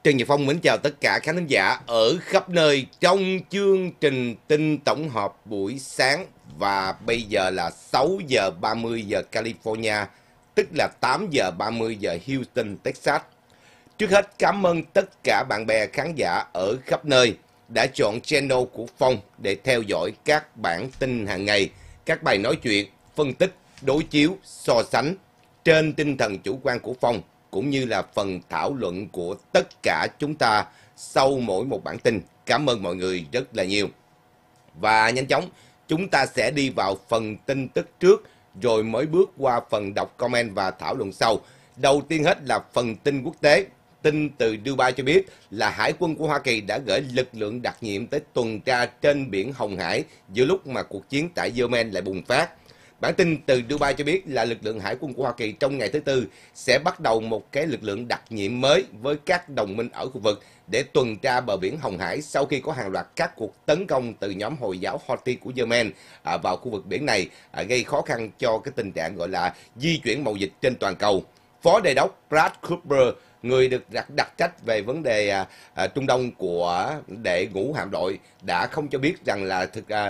Trần Nhật Phong mến chào tất cả khán thính giả ở khắp nơi trong chương trình tin tổng hợp buổi sáng. Và bây giờ là 6 giờ 30 giờ California, tức là 8 giờ 30 giờ Houston, Texas. Trước hết cảm ơn tất cả bạn bè khán giả ở khắp nơi đã chọn channel của Phong để theo dõi các bản tin hàng ngày, các bài nói chuyện, phân tích, đối chiếu, so sánh trên tinh thần chủ quan của Phong, cũng như là phần thảo luận của tất cả chúng ta sau mỗi một bản tin. Cảm ơn mọi người rất là nhiều. Và nhanh chóng, chúng ta sẽ đi vào phần tin tức trước, rồi mới bước qua phần đọc comment và thảo luận sau. Đầu tiên hết là phần tin quốc tế. Tin từ Dubai cho biết là Hải quân của Hoa Kỳ đã gửi lực lượng đặc nhiệm tới tuần tra trên biển Hồng Hải giữa lúc mà cuộc chiến tại Yemen lại bùng phát. Bản tin từ Dubai cho biết là lực lượng Hải quân của Hoa Kỳ trong ngày thứ Tư sẽ bắt đầu một cái lực lượng đặc nhiệm mới với các đồng minh ở khu vực để tuần tra bờ biển Hồng Hải sau khi có hàng loạt các cuộc tấn công từ nhóm Hồi giáo Houthi của Yemen vào khu vực biển này, gây khó khăn cho cái tình trạng gọi là di chuyển mậu dịch trên toàn cầu. Phó Đề đốc Brad Cooper, người được đặc trách về vấn đề Trung Đông của đệ ngũ hạm đội, đã không cho biết rằng là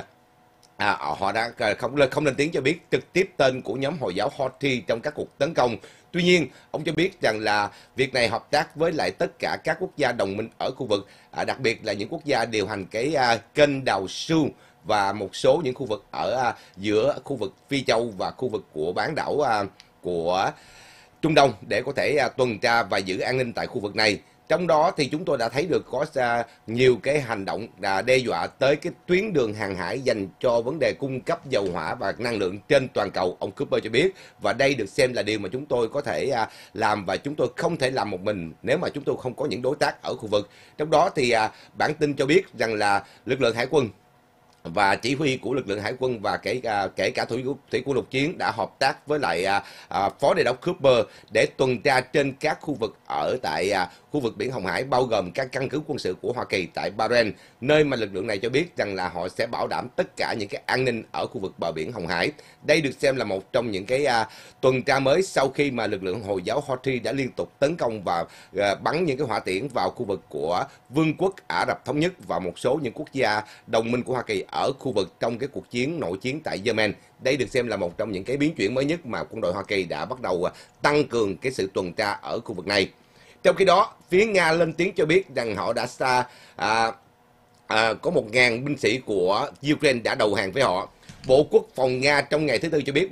họ đã không lên tiếng cho biết trực tiếp tên của nhóm Hồi giáo Houthi trong các cuộc tấn công. Tuy nhiên, ông cho biết rằng là việc này hợp tác với lại tất cả các quốc gia đồng minh ở khu vực, đặc biệt là những quốc gia điều hành cái kênh đào Suez và một số những khu vực ở giữa khu vực Phi Châu và khu vực của bán đảo của Trung Đông để có thể tuần tra và giữ an ninh tại khu vực này. Trong đó thì chúng tôi đã thấy được có nhiều cái hành động đe dọa tới cái tuyến đường hàng hải dành cho vấn đề cung cấp dầu hỏa và năng lượng trên toàn cầu, ông Cooper cho biết. Và đây được xem là điều mà chúng tôi có thể làm, và chúng tôi không thể làm một mình nếu mà chúng tôi không có những đối tác ở khu vực. Trong đó thì bản tin cho biết rằng là lực lượng hải quân và chỉ huy của lực lượng hải quân và kể cả thủy quân lục chiến đã hợp tác với lại Phó Đề đốc Cooper để tuần tra trên các khu vực ở tại khu vực biển Hồng Hải, bao gồm các căn cứ quân sự của Hoa Kỳ tại Bahrain, nơi mà lực lượng này cho biết rằng là họ sẽ bảo đảm tất cả những cái an ninh ở khu vực bờ biển Hồng Hải. Đây được xem là một trong những cái tuần tra mới sau khi mà lực lượng Hồi giáo Houthi đã liên tục tấn công và bắn những cái hỏa tiễn vào khu vực của Vương quốc Ả Rập Thống Nhất và một số những quốc gia đồng minh của Hoa Kỳ ở khu vực trong cái cuộc chiến nội chiến tại Yemen. Đây được xem là một trong những cái biến chuyển mới nhất mà quân đội Hoa Kỳ đã bắt đầu tăng cường cái sự tuần tra ở khu vực này. Trong khi đó, phía Nga lên tiếng cho biết rằng họ đã có 1.000 binh sĩ của Ukraine đã đầu hàng với họ. Bộ Quốc phòng Nga trong ngày thứ Tư cho biết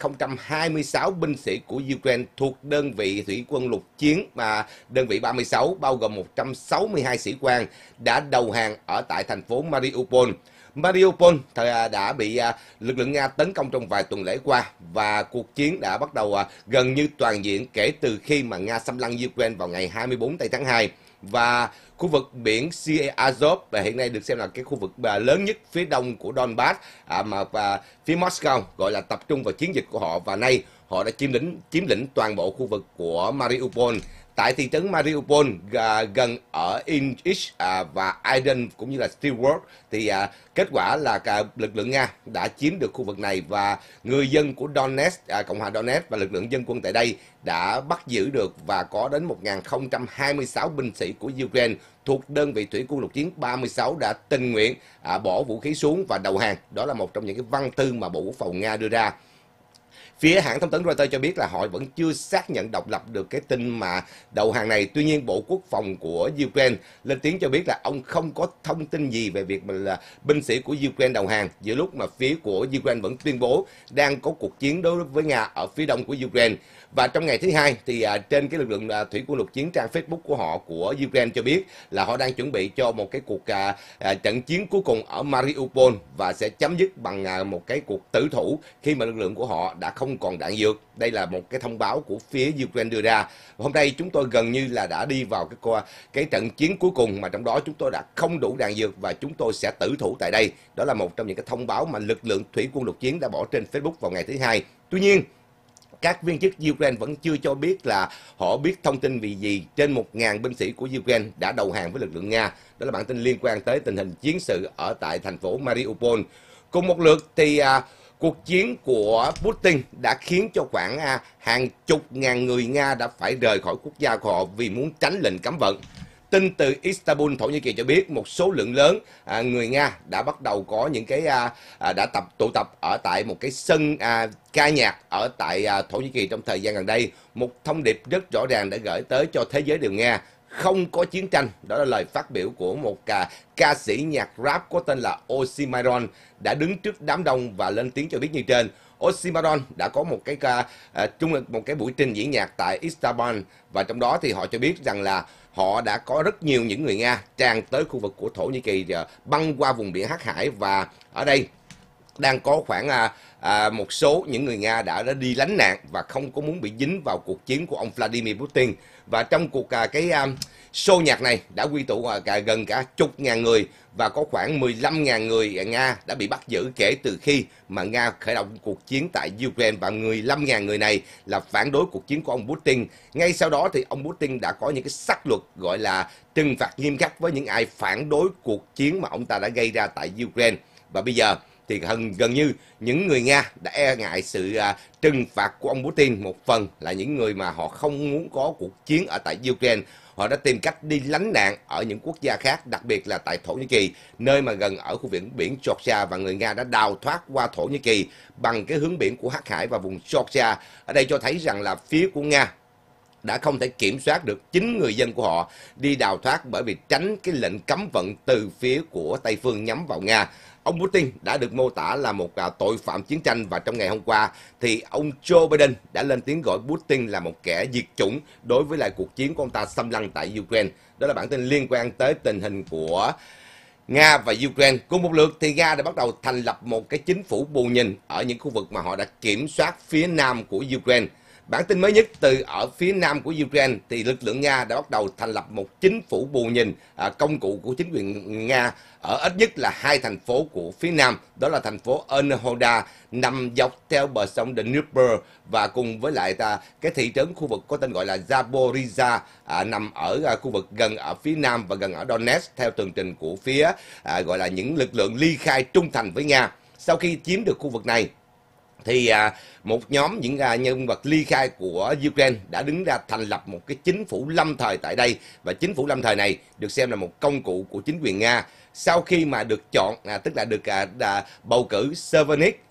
1.026 binh sĩ của Ukraine thuộc đơn vị thủy quân lục chiến mà đơn vị 36, bao gồm 162 sĩ quan, đã đầu hàng ở tại thành phố Mariupol. Mariupol đã bị lực lượng Nga tấn công trong vài tuần lễ qua, và cuộc chiến đã bắt đầu gần như toàn diện kể từ khi mà Nga xâm lăng Ukraine vào ngày 24 tháng 2. Và khu vực biển Sea Azov hiện nay được xem là cái khu vực lớn nhất phía đông của Donbass, và phía Moscow gọi là tập trung vào chiến dịch của họ, và nay họ đã chiếm lĩnh toàn bộ khu vực của Mariupol. Tại thị trấn Mariupol gần ở Inch và Aydin cũng như là Stillwater thì kết quả là lực lượng Nga đã chiếm được khu vực này, và người dân của Donetsk, Cộng hòa Donetsk và lực lượng dân quân tại đây đã bắt giữ được và có đến 1.026 binh sĩ của Ukraine thuộc đơn vị thủy quân lục chiến 36 đã tình nguyện bỏ vũ khí xuống và đầu hàng. Đó là một trong những cái văn thư mà Bộ Quốc phòng Nga đưa ra. Phía hãng thông tấn Reuters cho biết là họ vẫn chưa xác nhận độc lập được cái tin mà đầu hàng này. Tuy nhiên, Bộ Quốc phòng của Ukraine lên tiếng cho biết là ông không có thông tin gì về việc là binh sĩ của Ukraine đầu hàng, giữa lúc mà phía của Ukraine vẫn tuyên bố đang có cuộc chiến đối với Nga ở phía đông của Ukraine. Và trong ngày thứ Hai thì trên cái lực lượng thủy quân lục chiến, trang Facebook của họ của Ukraine cho biết là họ đang chuẩn bị cho một cái cuộc trận chiến cuối cùng ở Mariupol và sẽ chấm dứt bằng một cái cuộc tử thủ khi mà lực lượng của họ đã không còn đạn dược. Đây là một cái thông báo của phía Ukraine đưa ra. Hôm nay chúng tôi gần như là đã đi vào cái trận chiến cuối cùng, mà trong đó chúng tôi đã không đủ đạn dược và chúng tôi sẽ tử thủ tại đây. Đó là một trong những cái thông báo mà lực lượng thủy quân lục chiến đã bỏ trên Facebook vào ngày thứ Hai. Tuy nhiên, các viên chức Ukraine vẫn chưa cho biết là họ biết thông tin vì gì trên 1.000 binh sĩ của Ukraine đã đầu hàng với lực lượng Nga. Đó là bản tin liên quan tới tình hình chiến sự ở tại thành phố Mariupol. Cùng một lượt thì cuộc chiến của Putin đã khiến cho khoảng hàng chục ngàn người Nga đã phải rời khỏi quốc gia của họ vì muốn tránh lệnh cấm vận. Tin từ Istanbul, Thổ Nhĩ Kỳ cho biết một số lượng lớn người Nga đã bắt đầu có những cái đã tụ tập ở tại một cái sân ca nhạc ở tại Thổ Nhĩ Kỳ trong thời gian gần đây. Một thông điệp rất rõ ràng đã gửi tới cho thế giới đều nghe không có chiến tranh. Đó là lời phát biểu của một ca sĩ nhạc rap có tên là Oxymoron đã đứng trước đám đông và lên tiếng cho biết như trên. Oxymoron đã có một cái buổi trình diễn nhạc tại Istanbul, và trong đó thì họ cho biết rằng là họ đã có rất nhiều những người Nga tràn tới khu vực của Thổ Nhĩ Kỳ, băng qua vùng biển Hắc Hải, và ở đây đang có khoảng một số những người Nga đã đi lánh nạn và không có muốn bị dính vào cuộc chiến của ông Vladimir Putin. Và trong cuộc show nhạc này đã quy tụ gần cả chục ngàn người, và có khoảng 15.000 người Nga đã bị bắt giữ kể từ khi mà Nga khởi động cuộc chiến tại Ukraine, và 15.000 người này là phản đối cuộc chiến của ông Putin. Ngay sau đó thì ông Putin đã có những cái sắc luật gọi là trừng phạt nghiêm khắc với những ai phản đối cuộc chiến mà ông ta đã gây ra tại Ukraine. Và bây giờ thì gần như những người Nga đã e ngại sự trừng phạt của ông Putin. Một phần là những người mà họ không muốn có cuộc chiến ở tại Ukraine, họ đã tìm cách đi lánh nạn ở những quốc gia khác, đặc biệt là tại Thổ Nhĩ Kỳ, nơi mà gần ở khu biển Georgia, và người Nga đã đào thoát qua Thổ Nhĩ Kỳ bằng cái hướng biển của Hắc Hải và vùng Georgia. Ở đây cho thấy rằng là phía của Nga đã không thể kiểm soát được chính người dân của họ đi đào thoát, bởi vì tránh cái lệnh cấm vận từ phía của Tây phương nhắm vào Nga. Ông Putin đã được mô tả là một tội phạm chiến tranh, và trong ngày hôm qua thì ông Joe Biden đã lên tiếng gọi Putin là một kẻ diệt chủng đối với lại cuộc chiến của ông ta xâm lăng tại Ukraine. Đó là bản tin liên quan tới tình hình của Nga và Ukraine. Cùng một lượt thì Nga đã bắt đầu thành lập một cái chính phủ bù nhìn ở những khu vực mà họ đã kiểm soát phía nam của Ukraine. Bản tin mới nhất từ ở phía nam của Ukraine thì lực lượng Nga đã bắt đầu thành lập một chính phủ bù nhìn, công cụ của chính quyền Nga ở ít nhất là 2 thành phố của phía nam, đó là thành phố Enerhoda nằm dọc theo bờ sông Dnieper, và cùng với lại cái thị trấn khu vực có tên gọi là Zaporizhzhia nằm ở khu vực gần ở phía nam và gần ở Donetsk, theo tường trình của phía gọi là những lực lượng ly khai trung thành với Nga. Sau khi chiếm được khu vực này thì một nhóm những nhân vật ly khai của Ukraine đã đứng ra thành lập một cái chính phủ lâm thời tại đây, và chính phủ lâm thời này được xem là một công cụ của chính quyền Nga. Sau khi mà được chọn, tức là được bầu cử, Severnik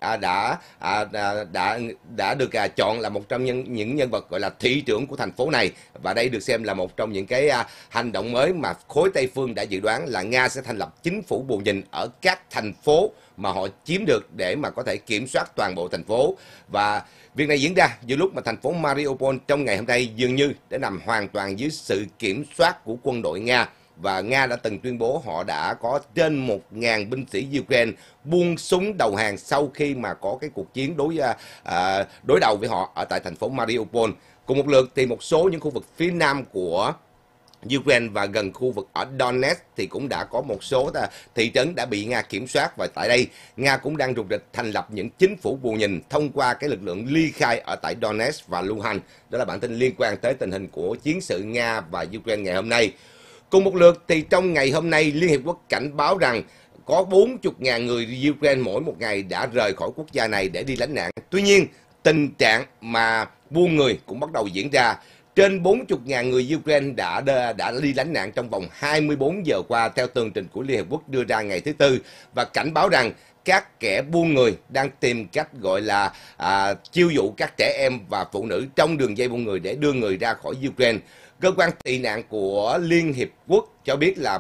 đã được chọn là một trong những nhân vật gọi là thị trưởng của thành phố này, và đây được xem là một trong những cái hành động mới mà khối Tây phương đã dự đoán là Nga sẽ thành lập chính phủ bù nhìn ở các thành phố mà họ chiếm được để mà có thể kiểm soát toàn bộ thành phố. Và việc này diễn ra giữa lúc mà thành phố Mariupol trong ngày hôm nay dường như đã nằm hoàn toàn dưới sự kiểm soát của quân đội Nga. Và Nga đã từng tuyên bố họ đã có trên 1.000 binh sĩ Ukraine buông súng đầu hàng sau khi mà có cái cuộc chiến đối đầu với họ ở tại thành phố Mariupol. Cùng một lượt thì một số những khu vực phía nam của Ukraine và gần khu vực ở Donetsk thì cũng đã có một số thị trấn đã bị Nga kiểm soát, và tại đây Nga cũng đang rục rịch thành lập những chính phủ bù nhìn thông qua cái lực lượng ly khai ở tại Donetsk và Luhansk. Đó là bản tin liên quan tới tình hình của chiến sự Nga và Ukraine ngày hôm nay. Cùng một lượt thì trong ngày hôm nay, Liên Hiệp Quốc cảnh báo rằng có 40.000 người Ukraine mỗi một ngày đã rời khỏi quốc gia này để đi lánh nạn. Tuy nhiên, tình trạng mà buôn người cũng bắt đầu diễn ra. Trên 40.000 người Ukraine đã đi lánh nạn trong vòng 24 giờ qua, theo tường trình của Liên Hiệp Quốc đưa ra ngày thứ Tư, và cảnh báo rằng các kẻ buôn người đang tìm cách gọi là chiêu dụ các trẻ em và phụ nữ trong đường dây buôn người để đưa người ra khỏi Ukraine. Cơ quan tị nạn của Liên Hiệp Quốc cho biết là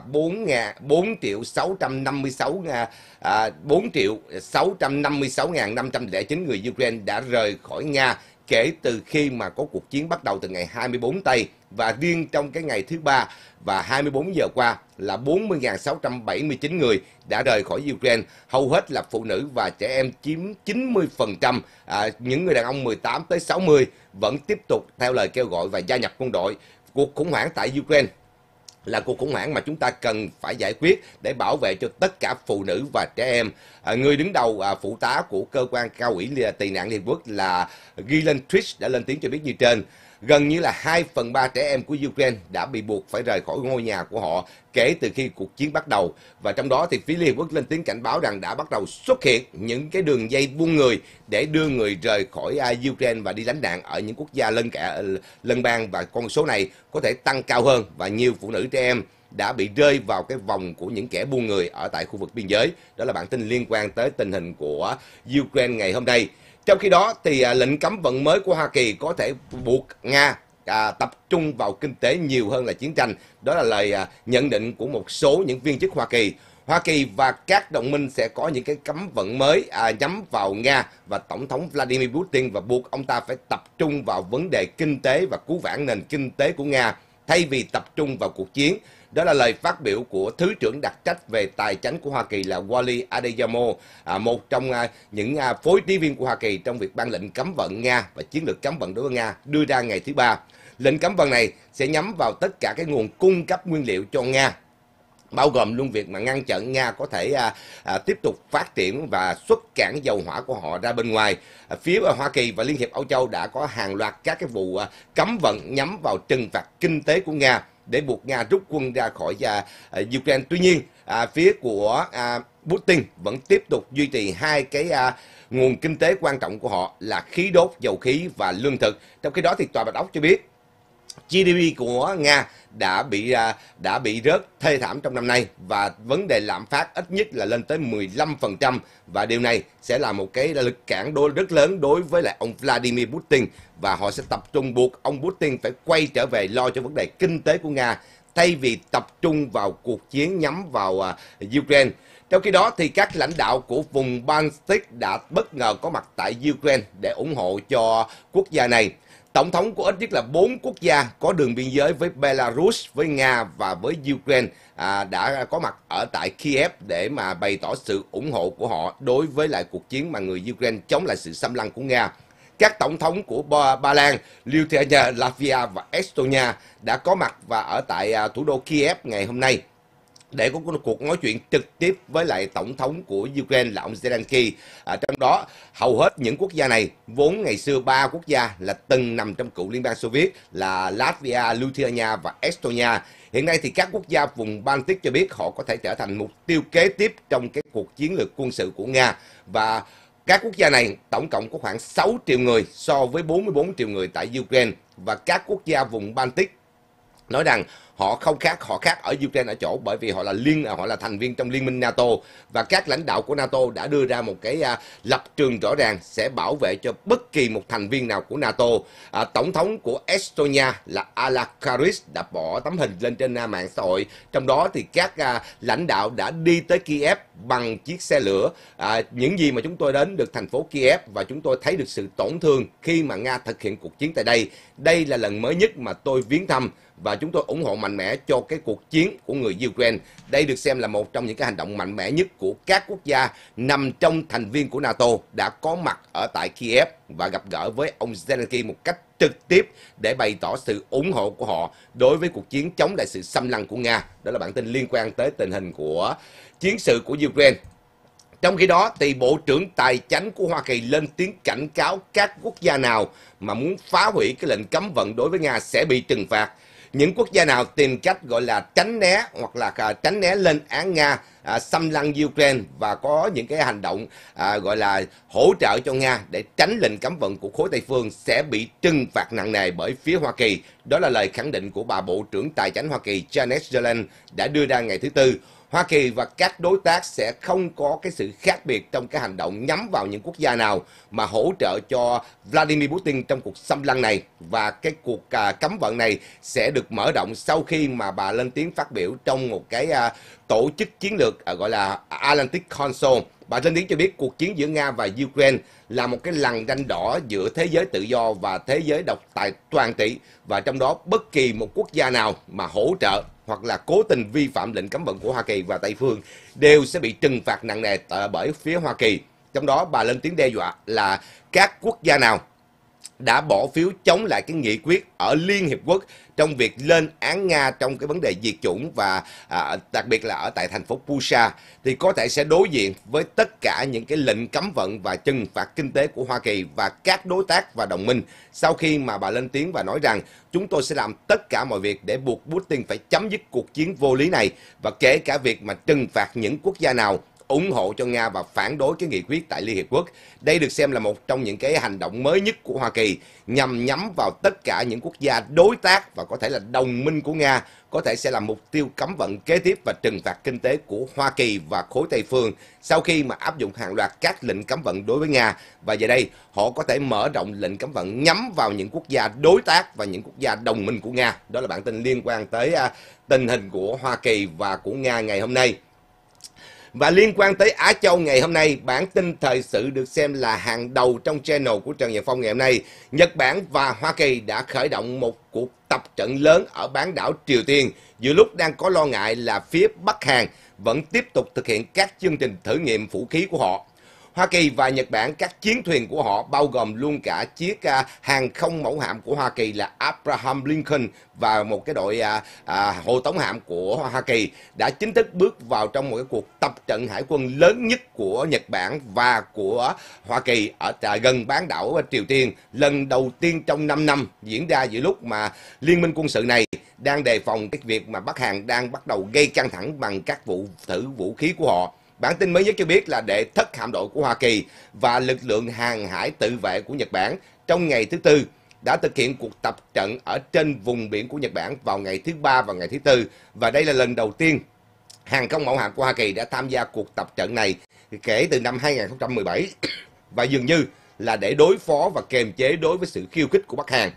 4.656.509 người Ukraine đã rời khỏi Nga kể từ khi mà có cuộc chiến bắt đầu từ ngày 24 Tây, và riêng trong cái ngày thứ Ba và 24 giờ qua là 40.679 người đã rời khỏi Ukraine, hầu hết là phụ nữ và trẻ em chiếm 90%. Những người đàn ông 18 tới 60 vẫn tiếp tục theo lời kêu gọi và gia nhập quân đội. Cuộc khủng hoảng tại Ukraine là cuộc khủng hoảng mà chúng ta cần phải giải quyết để bảo vệ cho tất cả phụ nữ và trẻ em. Người đứng đầu phụ tá của cơ quan cao ủy tị nạn Liên Hợp Quốc là Gillian Triggs đã lên tiếng cho biết như trên. Gần như là 2/3 trẻ em của Ukraine đã bị buộc phải rời khỏi ngôi nhà của họ kể từ khi cuộc chiến bắt đầu. Và trong đó thì phía Liên Hợp Quốc lên tiếng cảnh báo rằng đã bắt đầu xuất hiện những cái đường dây buôn người để đưa người rời khỏi Ukraine và đi lánh nạn ở những quốc gia lân bang, và con số này có thể tăng cao hơn, và nhiều phụ nữ trẻ em đã bị rơi vào cái vòng của những kẻ buôn người ở tại khu vực biên giới. Đó là bản tin liên quan tới tình hình của Ukraine ngày hôm nay. Trong khi đó thì lệnh cấm vận mới của Hoa Kỳ có thể buộc Nga tập trung vào kinh tế nhiều hơn là chiến tranh. Đó là lời nhận định của một số những viên chức Hoa Kỳ. Hoa Kỳ và các đồng minh sẽ có những cái cấm vận mới nhắm vào Nga và Tổng thống Vladimir Putin, và buộc ông ta phải tập trung vào vấn đề kinh tế và cứu vãn nền kinh tế của Nga thay vì tập trung vào cuộc chiến. Đó là lời phát biểu của Thứ trưởng đặc trách về tài chính của Hoa Kỳ là Wally Adeyemo, một trong những phối trí viên của Hoa Kỳ trong việc ban lệnh cấm vận Nga và chiến lược cấm vận đối với Nga, đưa ra ngày thứ Ba. Lệnh cấm vận này sẽ nhắm vào tất cả cái nguồn cung cấp nguyên liệu cho Nga, bao gồm luôn việc mà ngăn chặn Nga có thể tiếp tục phát triển và xuất cảng dầu hỏa của họ ra bên ngoài. Phía Hoa Kỳ và Liên hiệp Âu Châu đã có hàng loạt các cái vụ cấm vận nhắm vào trừng phạt kinh tế của Nga để buộc Nga rút quân ra khỏi Ukraine. Tuy nhiên, phía của Putin vẫn tiếp tục duy trì hai cái nguồn kinh tế quan trọng của họ là khí đốt, dầu khí và lương thực. Trong khi đó thì Tòa Bạch Ốc cho biết GDP của Nga đã bị rớt thê thảm trong năm nay, và vấn đề lạm phát ít nhất là lên tới 15%, và điều này sẽ là một cái lực cản rất lớn đối với lại ông Vladimir Putin, và họ sẽ tập trung buộc ông Putin phải quay trở về lo cho vấn đề kinh tế của Nga thay vì tập trung vào cuộc chiến nhắm vào Ukraine. Trong khi đó thì các lãnh đạo của vùng Baltic đã bất ngờ có mặt tại Ukraine để ủng hộ cho quốc gia này. Tổng thống của ít nhất là 4 quốc gia có đường biên giới với Belarus, với Nga và với Ukraine đã có mặt ở tại Kiev để mà bày tỏ sự ủng hộ của họ đối với lại cuộc chiến mà người Ukraine chống lại sự xâm lăng của Nga. Các tổng thống của Ba Lan, Lithuania, Latvia và Estonia đã có mặt và ở tại thủ đô Kiev ngày hôm nay để có cuộc nói chuyện trực tiếp với lại tổng thống của Ukraine là ông Zelensky. Trong đó hầu hết những quốc gia này vốn ngày xưa 3 quốc gia là từng nằm trong cựu Liên bang Xô Viết là Latvia, Lithuania và Estonia. Hiện nay thì các quốc gia vùng Baltic cho biết họ có thể trở thành mục tiêu kế tiếp trong cái cuộc chiến lược quân sự của Nga, và các quốc gia này tổng cộng có khoảng 6 triệu người so với 44 triệu người tại Ukraine, và các quốc gia vùng Baltic nói rằng họ khác ở Ukraine ở chỗ bởi vì họ là thành viên trong liên minh NATO, và các lãnh đạo của NATO đã đưa ra một cái lập trường rõ ràng sẽ bảo vệ cho bất kỳ một thành viên nào của NATO. Tổng thống của Estonia là Ala Karis đã bỏ tấm hình lên trên mạng xã hội, trong đó thì các lãnh đạo đã đi tới Kiev bằng chiếc xe lửa. Những gì mà chúng tôi đến được thành phố Kiev và chúng tôi thấy được sự tổn thương khi mà Nga thực hiện cuộc chiến tại đây. Đây là lần mới nhất mà tôi viếng thăm và chúng tôi ủng hộ mạnh mẽ cho cái cuộc chiến của người Ukraine. Đây được xem là một trong những cái hành động mạnh mẽ nhất của các quốc gia nằm trong thành viên của NATO đã có mặt ở tại Kiev và gặp gỡ với ông Zelensky một cách trực tiếp để bày tỏ sự ủng hộ của họ đối với cuộc chiến chống lại sự xâm lăng của Nga. Đó là bản tin liên quan tới tình hình của chiến sự của Ukraine. Trong khi đó, thì Bộ trưởng Tài chính của Hoa Kỳ lên tiếng cảnh cáo các quốc gia nào mà muốn phá hủy cái lệnh cấm vận đối với Nga sẽ bị trừng phạt. Những quốc gia nào tìm cách gọi là tránh né hoặc là tránh né lên án Nga xâm lăng Ukraine và có những cái hành động gọi là hỗ trợ cho Nga để tránh lệnh cấm vận của khối Tây phương sẽ bị trừng phạt nặng nề bởi phía Hoa Kỳ. Đó là lời khẳng định của bà Bộ trưởng Tài chính Hoa Kỳ Janet Yellen đã đưa ra ngày thứ Tư. Hoa Kỳ và các đối tác sẽ không có cái sự khác biệt trong cái hành động nhắm vào những quốc gia nào mà hỗ trợ cho Vladimir Putin trong cuộc xâm lăng này, và cái cuộc cấm vận này sẽ được mở rộng sau khi mà bà lên tiếng phát biểu trong một cái tổ chức chiến lược gọi là Atlantic Council. Bà lên tiếng cho biết cuộc chiến giữa Nga và Ukraine là một cái lằn ranh đỏ giữa thế giới tự do và thế giới độc tài toàn trị, và trong đó bất kỳ một quốc gia nào mà hỗ trợ hoặc là cố tình vi phạm lệnh cấm vận của Hoa Kỳ và Tây phương đều sẽ bị trừng phạt nặng nề bởi phía Hoa Kỳ. Trong đó bà lên tiếng đe dọa là các quốc gia nào đã bỏ phiếu chống lại cái nghị quyết ở Liên Hiệp Quốc trong việc lên án Nga trong cái vấn đề diệt chủng và đặc biệt là ở tại thành phố Bucha, thì có thể sẽ đối diện với tất cả những cái lệnh cấm vận và trừng phạt kinh tế của Hoa Kỳ và các đối tác và đồng minh, sau khi mà bà lên tiếng và nói rằng chúng tôi sẽ làm tất cả mọi việc để buộc Putin phải chấm dứt cuộc chiến vô lý này, và kể cả việc mà trừng phạt những quốc gia nào ủng hộ cho Nga và phản đối cái nghị quyết tại Liên Hiệp Quốc. Đây được xem là một trong những cái hành động mới nhất của Hoa Kỳ nhằm nhắm vào tất cả những quốc gia đối tác và có thể là đồng minh của Nga, có thể sẽ là mục tiêu cấm vận kế tiếp và trừng phạt kinh tế của Hoa Kỳ và khối Tây phương sau khi mà áp dụng hàng loạt các lệnh cấm vận đối với Nga. Và giờ đây họ có thể mở rộng lệnh cấm vận nhắm vào những quốc gia đối tác và những quốc gia đồng minh của Nga. Đó là bản tin liên quan tới tình hình của Hoa Kỳ và của Nga ngày hôm nay. Và liên quan tới Á Châu ngày hôm nay, bản tin thời sự được xem là hàng đầu trong channel của Trần Nhật Phong ngày hôm nay. Nhật Bản và Hoa Kỳ đã khởi động một cuộc tập trận lớn ở bán đảo Triều Tiên, giữa lúc đang có lo ngại là phía Bắc Hàn vẫn tiếp tục thực hiện các chương trình thử nghiệm vũ khí của họ. Hoa Kỳ và Nhật Bản, các chiến thuyền của họ bao gồm luôn cả chiếc hàng không mẫu hạm của Hoa Kỳ là Abraham Lincoln và một cái đội hộ tống hạm của Hoa Kỳ đã chính thức bước vào trong một cái cuộc tập trận hải quân lớn nhất của Nhật Bản và của Hoa Kỳ ở gần bán đảo Triều Tiên, lần đầu tiên trong 5 năm diễn ra giữa lúc mà liên minh quân sự này đang đề phòng cái việc mà Bắc Hàn đang bắt đầu gây căng thẳng bằng các vụ thử vũ khí của họ. Bản tin mới nhất cho biết là đệ thất hạm đội của Hoa Kỳ và lực lượng hàng hải tự vệ của Nhật Bản trong ngày thứ Tư đã thực hiện cuộc tập trận ở trên vùng biển của Nhật Bản vào ngày thứ Ba và ngày thứ Tư. Và đây là lần đầu tiên hàng không mẫu hạm của Hoa Kỳ đã tham gia cuộc tập trận này kể từ năm 2017 và dường như là để đối phó và kiềm chế đối với sự khiêu khích của Bắc Hàn.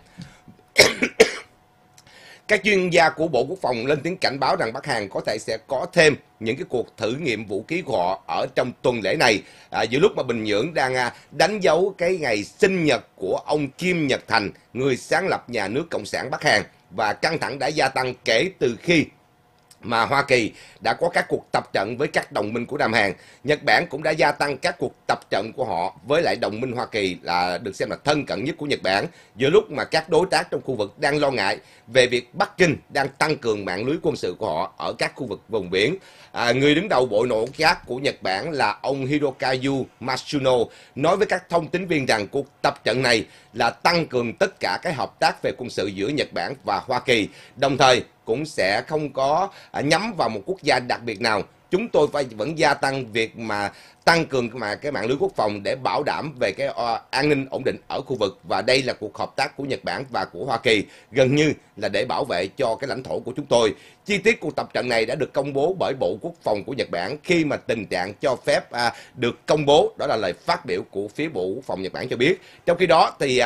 Các chuyên gia của Bộ Quốc phòng lên tiếng cảnh báo rằng Bắc Hàn có thể sẽ có thêm những cái cuộc thử nghiệm vũ khí của họ ở trong tuần lễ này, giữa lúc mà Bình Nhưỡng đang đánh dấu cái ngày sinh nhật của ông Kim Nhật Thành, người sáng lập nhà nước Cộng sản Bắc Hàn, và căng thẳng đã gia tăng kể từ khi mà Hoa Kỳ đã có các cuộc tập trận với các đồng minh của Nam Hàn. Nhật Bản cũng đã gia tăng các cuộc tập trận của họ với lại đồng minh Hoa Kỳ là được xem là thân cận nhất của Nhật Bản, giữa lúc mà các đối tác trong khu vực đang lo ngại về việc Bắc Kinh đang tăng cường mạng lưới quân sự của họ ở các khu vực vùng biển. Người đứng đầu Bộ Nội các của Nhật Bản là ông Hirokazu Matsuno nói với các thông tín viên rằng cuộc tập trận này là tăng cường tất cả cái hợp tác về quân sự giữa Nhật Bản và Hoa Kỳ, đồng thời cũng sẽ không có nhắm vào một quốc gia đặc biệt nào. Chúng tôi vẫn gia tăng việc mà tăng cường cái mạng lưới quốc phòng để bảo đảm về cái an ninh ổn định ở khu vực, và đây là cuộc hợp tác của Nhật Bản và của Hoa Kỳ gần như là để bảo vệ cho cái lãnh thổ của chúng tôi. Chi tiết cuộc tập trận này đã được công bố bởi Bộ Quốc phòng của Nhật Bản khi mà tình trạng cho phép được công bố. Đó là lời phát biểu của phía Bộ Quốc phòng Nhật Bản cho biết. Trong khi đó thì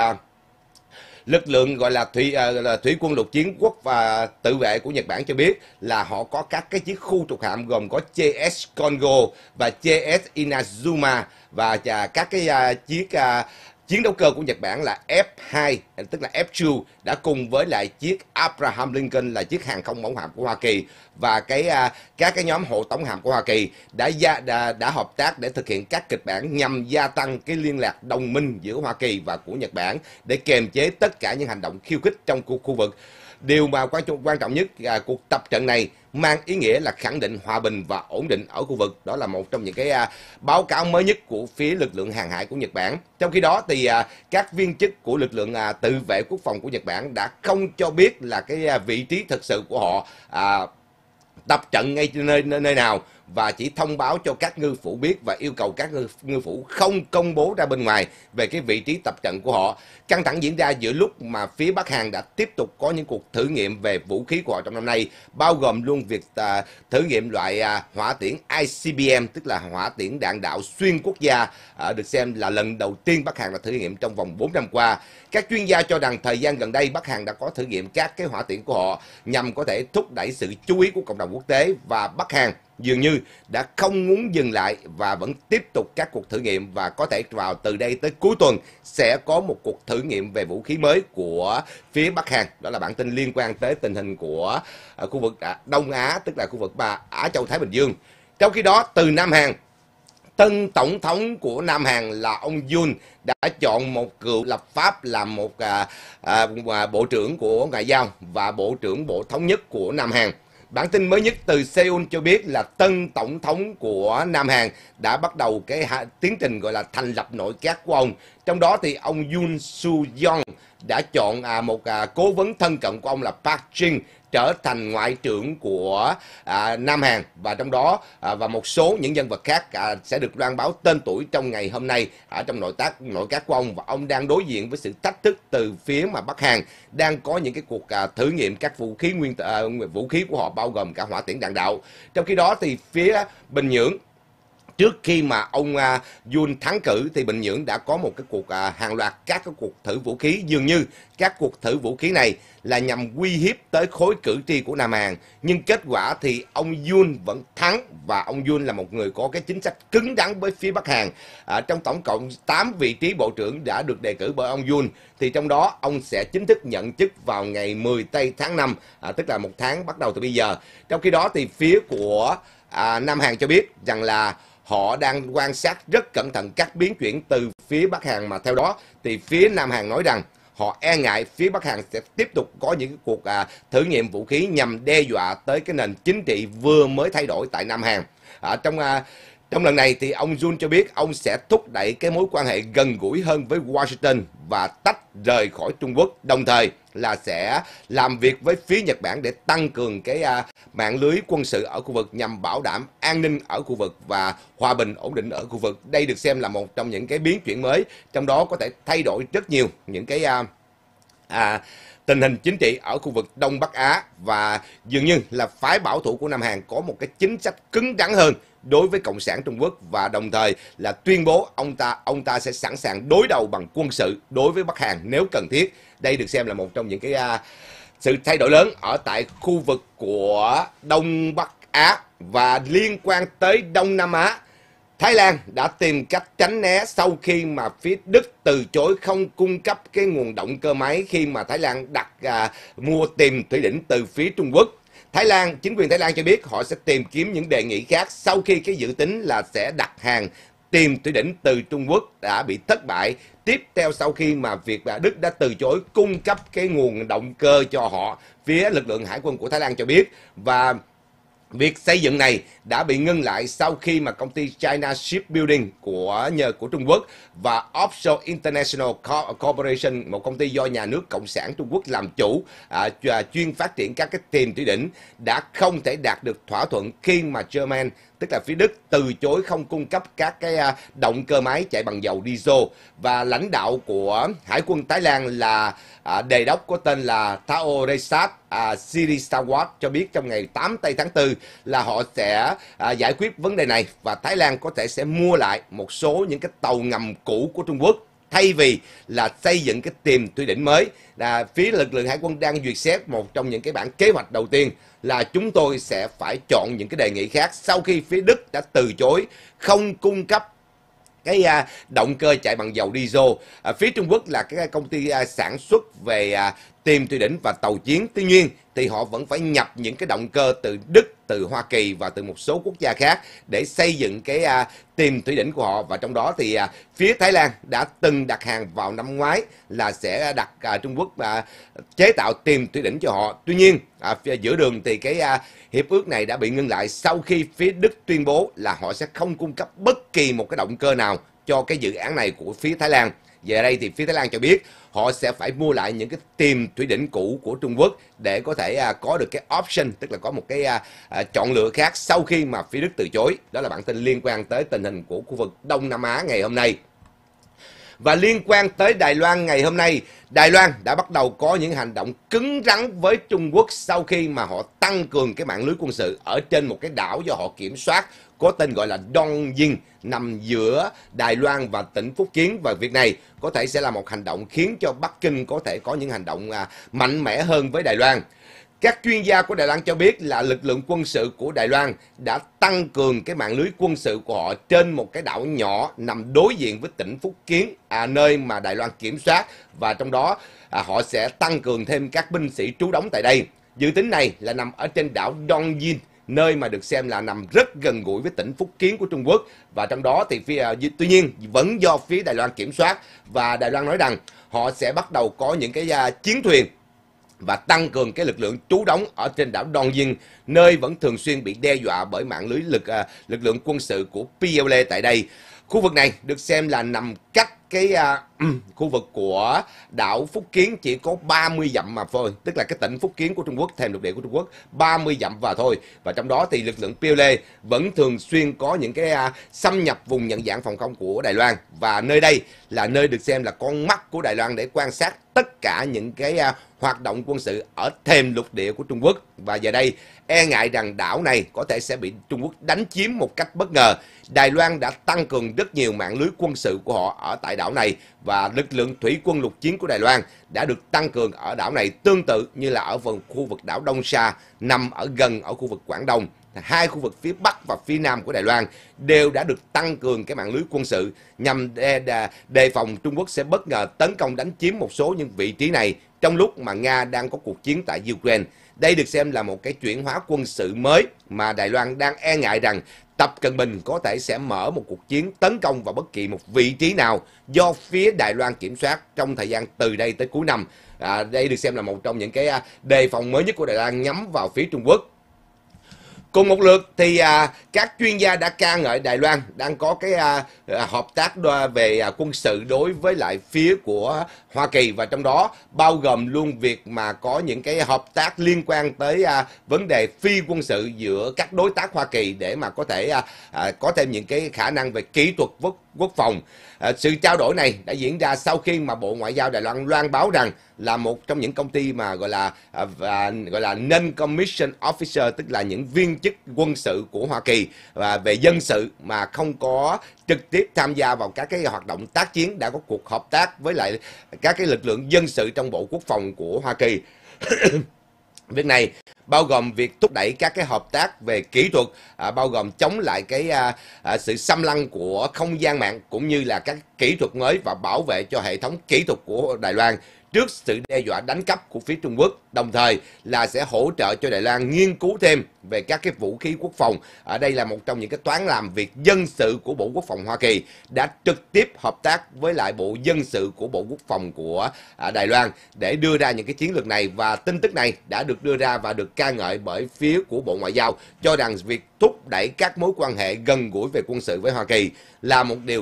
lực lượng gọi là thủy quân lục chiến quốc và tự vệ của Nhật Bản cho biết là họ có các cái chiếc khu trục hạm gồm có JS Kongo và JS Inazuma, và các cái chiếc chiến đấu cơ của Nhật Bản là F2, tức là F2, đã cùng với lại chiếc Abraham Lincoln là chiếc hàng không mẫu hạm của Hoa Kỳ và các cái nhóm hộ tống hạm của Hoa Kỳ đã hợp tác để thực hiện các kịch bản nhằm gia tăng cái liên lạc đồng minh giữa Hoa Kỳ và của Nhật Bản để kiềm chế tất cả những hành động khiêu khích trong khu vực. Điều mà quan trọng nhất là cuộc tập trận này mang ý nghĩa là khẳng định hòa bình và ổn định ở khu vực. Đó là một trong những cái báo cáo mới nhất của phía lực lượng hàng hải của Nhật Bản. Trong khi đó thì các viên chức của lực lượng tự vệ quốc phòng của Nhật Bản đã không cho biết là cái vị trí thực sự của họ tập trận ngay nơi nào, và chỉ thông báo cho các ngư phủ biết và yêu cầu các ngư phủ không công bố ra bên ngoài về cái vị trí tập trận của họ. Căng thẳng diễn ra giữa lúc mà phía Bắc Hàn đã tiếp tục có những cuộc thử nghiệm về vũ khí của họ trong năm nay, bao gồm luôn việc thử nghiệm loại hỏa tiễn ICBM, tức là hỏa tiễn đạn đạo xuyên quốc gia, được xem là lần đầu tiên Bắc Hàn đã thử nghiệm trong vòng 4 năm qua. Các chuyên gia cho rằng thời gian gần đây Bắc Hàn đã có thử nghiệm các cái hỏa tiễn của họ nhằm có thể thúc đẩy sự chú ý của cộng đồng quốc tế, và Bắc Hàn dường như đã không muốn dừng lại và vẫn tiếp tục các cuộc thử nghiệm, và có thể vào từ đây tới cuối tuần sẽ có một cuộc thử nghiệm về vũ khí mới của phía Bắc Hàn. Đó là bản tin liên quan tới tình hình của khu vực Đông Á, tức là khu vực Á Châu Thái Bình Dương. Trong khi đó, từ Nam Hàn tân tổng thống của Nam Hàn là ông Yoon đã chọn một cựu lập pháp làm một bộ trưởng của Ngoại giao và bộ trưởng Bộ Thống nhất của Nam Hàn. Bản tin mới nhất từ Seoul cho biết là tân tổng thống của Nam Hàn đã bắt đầu cái tiến trình gọi là thành lập nội các của ông. Trong đó thì ông Yoon Soo Yeol đã chọn một cố vấn thân cận của ông là Park Jin trở thành ngoại trưởng của Nam Hàn, và trong đó và một số những nhân vật khác sẽ được loan báo tên tuổi trong ngày hôm nay ở trong nội các của ông. Và ông đang đối diện với sự thách thức từ phía mà Bắc Hàn đang có những cái cuộc thử nghiệm các vũ khí vũ khí của họ, bao gồm cả hỏa tiễn đạn đạo. Trong khi đó thì phía Bình Nhưỡng, trước khi mà ông Yoon thắng cử thì Bình Nhưỡng đã có một cái cuộc hàng loạt các cái cuộc thử vũ khí. Dường như các cuộc thử vũ khí này là nhằm uy hiếp tới khối cử tri của Nam Hàn, nhưng kết quả thì ông Yoon vẫn thắng, và ông Yoon là một người có cái chính sách cứng rắn với phía Bắc Hàn. Trong tổng cộng 8 vị trí bộ trưởng đã được đề cử bởi ông Yoon, thì trong đó ông sẽ chính thức nhận chức vào ngày 10 tây tháng 5, tức là một tháng bắt đầu từ bây giờ. Trong khi đó thì phía của Nam Hàn cho biết rằng là họ đang quan sát rất cẩn thận các biến chuyển từ phía Bắc Hàn, mà theo đó thì phía Nam Hàn nói rằng họ e ngại phía Bắc Hàn sẽ tiếp tục có những cuộc thử nghiệm vũ khí nhằm đe dọa tới cái nền chính trị vừa mới thay đổi tại Nam Hàn. Trong lần này thì ông Yoon cho biết ông sẽ thúc đẩy cái mối quan hệ gần gũi hơn với Washington và tách rời khỏi Trung Quốc, đồng thời là sẽ làm việc với phía Nhật Bản để tăng cường cái mạng lưới quân sự ở khu vực nhằm bảo đảm an ninh ở khu vực và hòa bình ổn định ở khu vực. Đây được xem là một trong những cái biến chuyển mới, trong đó có thể thay đổi rất nhiều những cái tình hình chính trị ở khu vực Đông Bắc Á, và dường như là phái bảo thủ của Nam Hàn có một cái chính sách cứng rắn hơn đối với Cộng sản Trung Quốc, và đồng thời là tuyên bố ông ta sẽ sẵn sàng đối đầu bằng quân sự đối với Bắc Hàn nếu cần thiết. Đây được xem là một trong những cái sự thay đổi lớn ở tại khu vực của Đông Bắc Á. Và liên quan tới Đông Nam Á, Thái Lan đã tìm cách tránh né sau khi mà phía Đức từ chối không cung cấp cái nguồn động cơ máy khi mà Thái Lan mua tìm thủy đỉnh từ phía Trung Quốc. Chính quyền Thái Lan cho biết họ sẽ tìm kiếm những đề nghị khác sau khi cái dự tính là sẽ đặt hàng tìm thủy đỉnh từ Trung Quốc đã bị thất bại. Tiếp theo sau khi mà Đức đã từ chối cung cấp cái nguồn động cơ cho họ, phía lực lượng hải quân của Thái Lan cho biết, và việc xây dựng này đã bị ngưng lại sau khi mà công ty China Shipbuilding của Trung Quốc và Offshore International Corporation, một công ty do nhà nước Cộng sản Trung Quốc làm chủ, chuyên phát triển các cái tìm thủy đỉnh, đã không thể đạt được thỏa thuận khi mà German, tức là phía Đức, từ chối không cung cấp các cái động cơ máy chạy bằng dầu diesel. Và lãnh đạo của Hải quân Thái Lan là đề đốc có tên là Thao Resat Sirisawat cho biết trong ngày 8 tây tháng 4 là họ sẽ giải quyết vấn đề này, và Thái Lan có thể sẽ mua lại một số những cái tàu ngầm cũ của Trung Quốc thay vì là xây dựng cái tìm thủy đỉnh mới. Phía lực lượng hải quân đang duyệt xét một trong những cái bản kế hoạch đầu tiên là chúng tôi sẽ phải chọn những cái đề nghị khác sau khi phía Đức đã từ chối không cung cấp cái động cơ chạy bằng dầu diesel. Phía Trung Quốc là cái công ty sản xuất về tìm thủy đỉnh và tàu chiến, tuy nhiên thì họ vẫn phải nhập những cái động cơ từ Đức, từ Hoa Kỳ và từ một số quốc gia khác để xây dựng cái tìm thủy đỉnh của họ. Và trong đó thì phía Thái Lan đã từng đặt hàng vào năm ngoái là sẽ đặt Trung Quốc chế tạo tìm thủy đỉnh cho họ. Tuy nhiên giữa đường thì cái hiệp ước này đã bị ngưng lại sau khi phía Đức tuyên bố là họ sẽ không cung cấp bất kỳ một cái động cơ nào cho cái dự án này của phía Thái Lan. Về đây thì phía Thái Lan cho biết họ sẽ phải mua lại những cái tìm thủy đỉnh cũ của Trung Quốc để có thể có được cái option, tức là có một cái chọn lựa khác sau khi mà phía Đức từ chối. Đó là bản tin liên quan tới tình hình của khu vực Đông Nam Á ngày hôm nay. Và liên quan tới Đài Loan ngày hôm nay, Đài Loan đã bắt đầu có những hành động cứng rắn với Trung Quốc sau khi mà họ tăng cường cái mạng lưới quân sự ở trên một cái đảo do họ kiểm soát có tên gọi là Đông Dinh, nằm giữa Đài Loan và tỉnh Phúc Kiến. Và việc này có thể sẽ là một hành động khiến cho Bắc Kinh có thể có những hành động mạnh mẽ hơn với Đài Loan. Các chuyên gia của Đài Loan cho biết là lực lượng quân sự của Đài Loan đã tăng cường cái mạng lưới quân sự của họ trên một cái đảo nhỏ nằm đối diện với tỉnh Phúc Kiến, nơi mà Đài Loan kiểm soát, và trong đó họ sẽ tăng cường thêm các binh sĩ trú đóng tại đây. Dự tính này là nằm ở trên đảo Đông Dinh, nơi mà được xem là nằm rất gần gũi với tỉnh Phúc Kiến của Trung Quốc. Và trong đó thì tuy nhiên vẫn do phía Đài Loan kiểm soát, và Đài Loan nói rằng họ sẽ bắt đầu có những cái chiến thuyền và tăng cường cái lực lượng trú đóng ở trên đảo Đông Dinh, nơi vẫn thường xuyên bị đe dọa bởi mạng lưới lực lượng quân sự của PLA tại đây. Khu vực này được xem là nằm cách cái khu vực của đảo Phúc Kiến chỉ có 30 dặm mà thôi, tức là cái tỉnh Phúc Kiến của Trung Quốc, thềm lục địa của Trung Quốc 30 dặm và thôi. Và trong đó thì lực lượng PLA vẫn thường xuyên có những cái xâm nhập vùng nhận dạng phòng không của Đài Loan, và nơi đây là nơi được xem là con mắt của Đài Loan để quan sát tất cả những cái hoạt động quân sự ở thềm lục địa của Trung Quốc. Và giờ đây e ngại rằng đảo này có thể sẽ bị Trung Quốc đánh chiếm một cách bất ngờ, Đài Loan đã tăng cường rất nhiều mạng lưới quân sự của họ ở tại đảo này, và lực lượng thủy quân lục chiến của Đài Loan đã được tăng cường ở đảo này, tương tự như là ở phần khu vực đảo Đông Sa nằm gần ở khu vực Quảng Đông. Hai khu vực phía Bắc và phía Nam của Đài Loan đều đã được tăng cường cái mạng lưới quân sự nhằm đề phòng Trung Quốc sẽ bất ngờ tấn công đánh chiếm một số những vị trí này trong lúc mà Nga đang có cuộc chiến tại Ukraine. Đây được xem là một cái chuyển hóa quân sự mới mà Đài Loan đang e ngại rằng Tập Cận Bình có thể sẽ mở một cuộc chiến tấn công vào bất kỳ một vị trí nào do phía Đài Loan kiểm soát trong thời gian từ đây tới cuối năm. Đây được xem là một trong những cái đề phòng mới nhất của Đài Loan nhắm vào phía Trung Quốc. Cùng một lượt thì các chuyên gia đã ca ngợi Đài Loan đang có cái hợp tác về quân sự đối với lại phía của Hoa Kỳ, và trong đó bao gồm luôn việc mà có những cái hợp tác liên quan tới vấn đề phi quân sự giữa các đối tác Hoa Kỳ để mà có thể có thêm những cái khả năng về kỹ thuật quốc phòng. Sự trao đổi này đã diễn ra sau khi mà Bộ Ngoại giao Đài Loan loan báo rằng là một trong những công ty mà gọi là non-commissioned officer, tức là những viên chức quân sự của Hoa Kỳ và về dân sự mà không có trực tiếp tham gia vào các cái hoạt động tác chiến, đã có cuộc hợp tác với lại các cái lực lượng dân sự trong Bộ Quốc phòng của Hoa Kỳ. Việc này bao gồm việc thúc đẩy các cái hợp tác về kỹ thuật, bao gồm chống lại cái sự xâm lăng của không gian mạng, cũng như là các kỹ thuật mới và bảo vệ cho hệ thống kỹ thuật của Đài Loan trước sự đe dọa đánh cắp của phía Trung Quốc, đồng thời là sẽ hỗ trợ cho Đài Loan nghiên cứu thêm về các cái vũ khí quốc phòng. Ở đây là một trong những cái toán làm việc dân sự của Bộ Quốc phòng Hoa Kỳ đã trực tiếp hợp tác với lại Bộ Dân sự của Bộ Quốc phòng của Đài Loan để đưa ra những cái chiến lược này, và tin tức này đã được đưa ra và được ca ngợi bởi phía của Bộ Ngoại giao, cho rằng việc thúc đẩy các mối quan hệ gần gũi về quân sự với Hoa Kỳ là một điều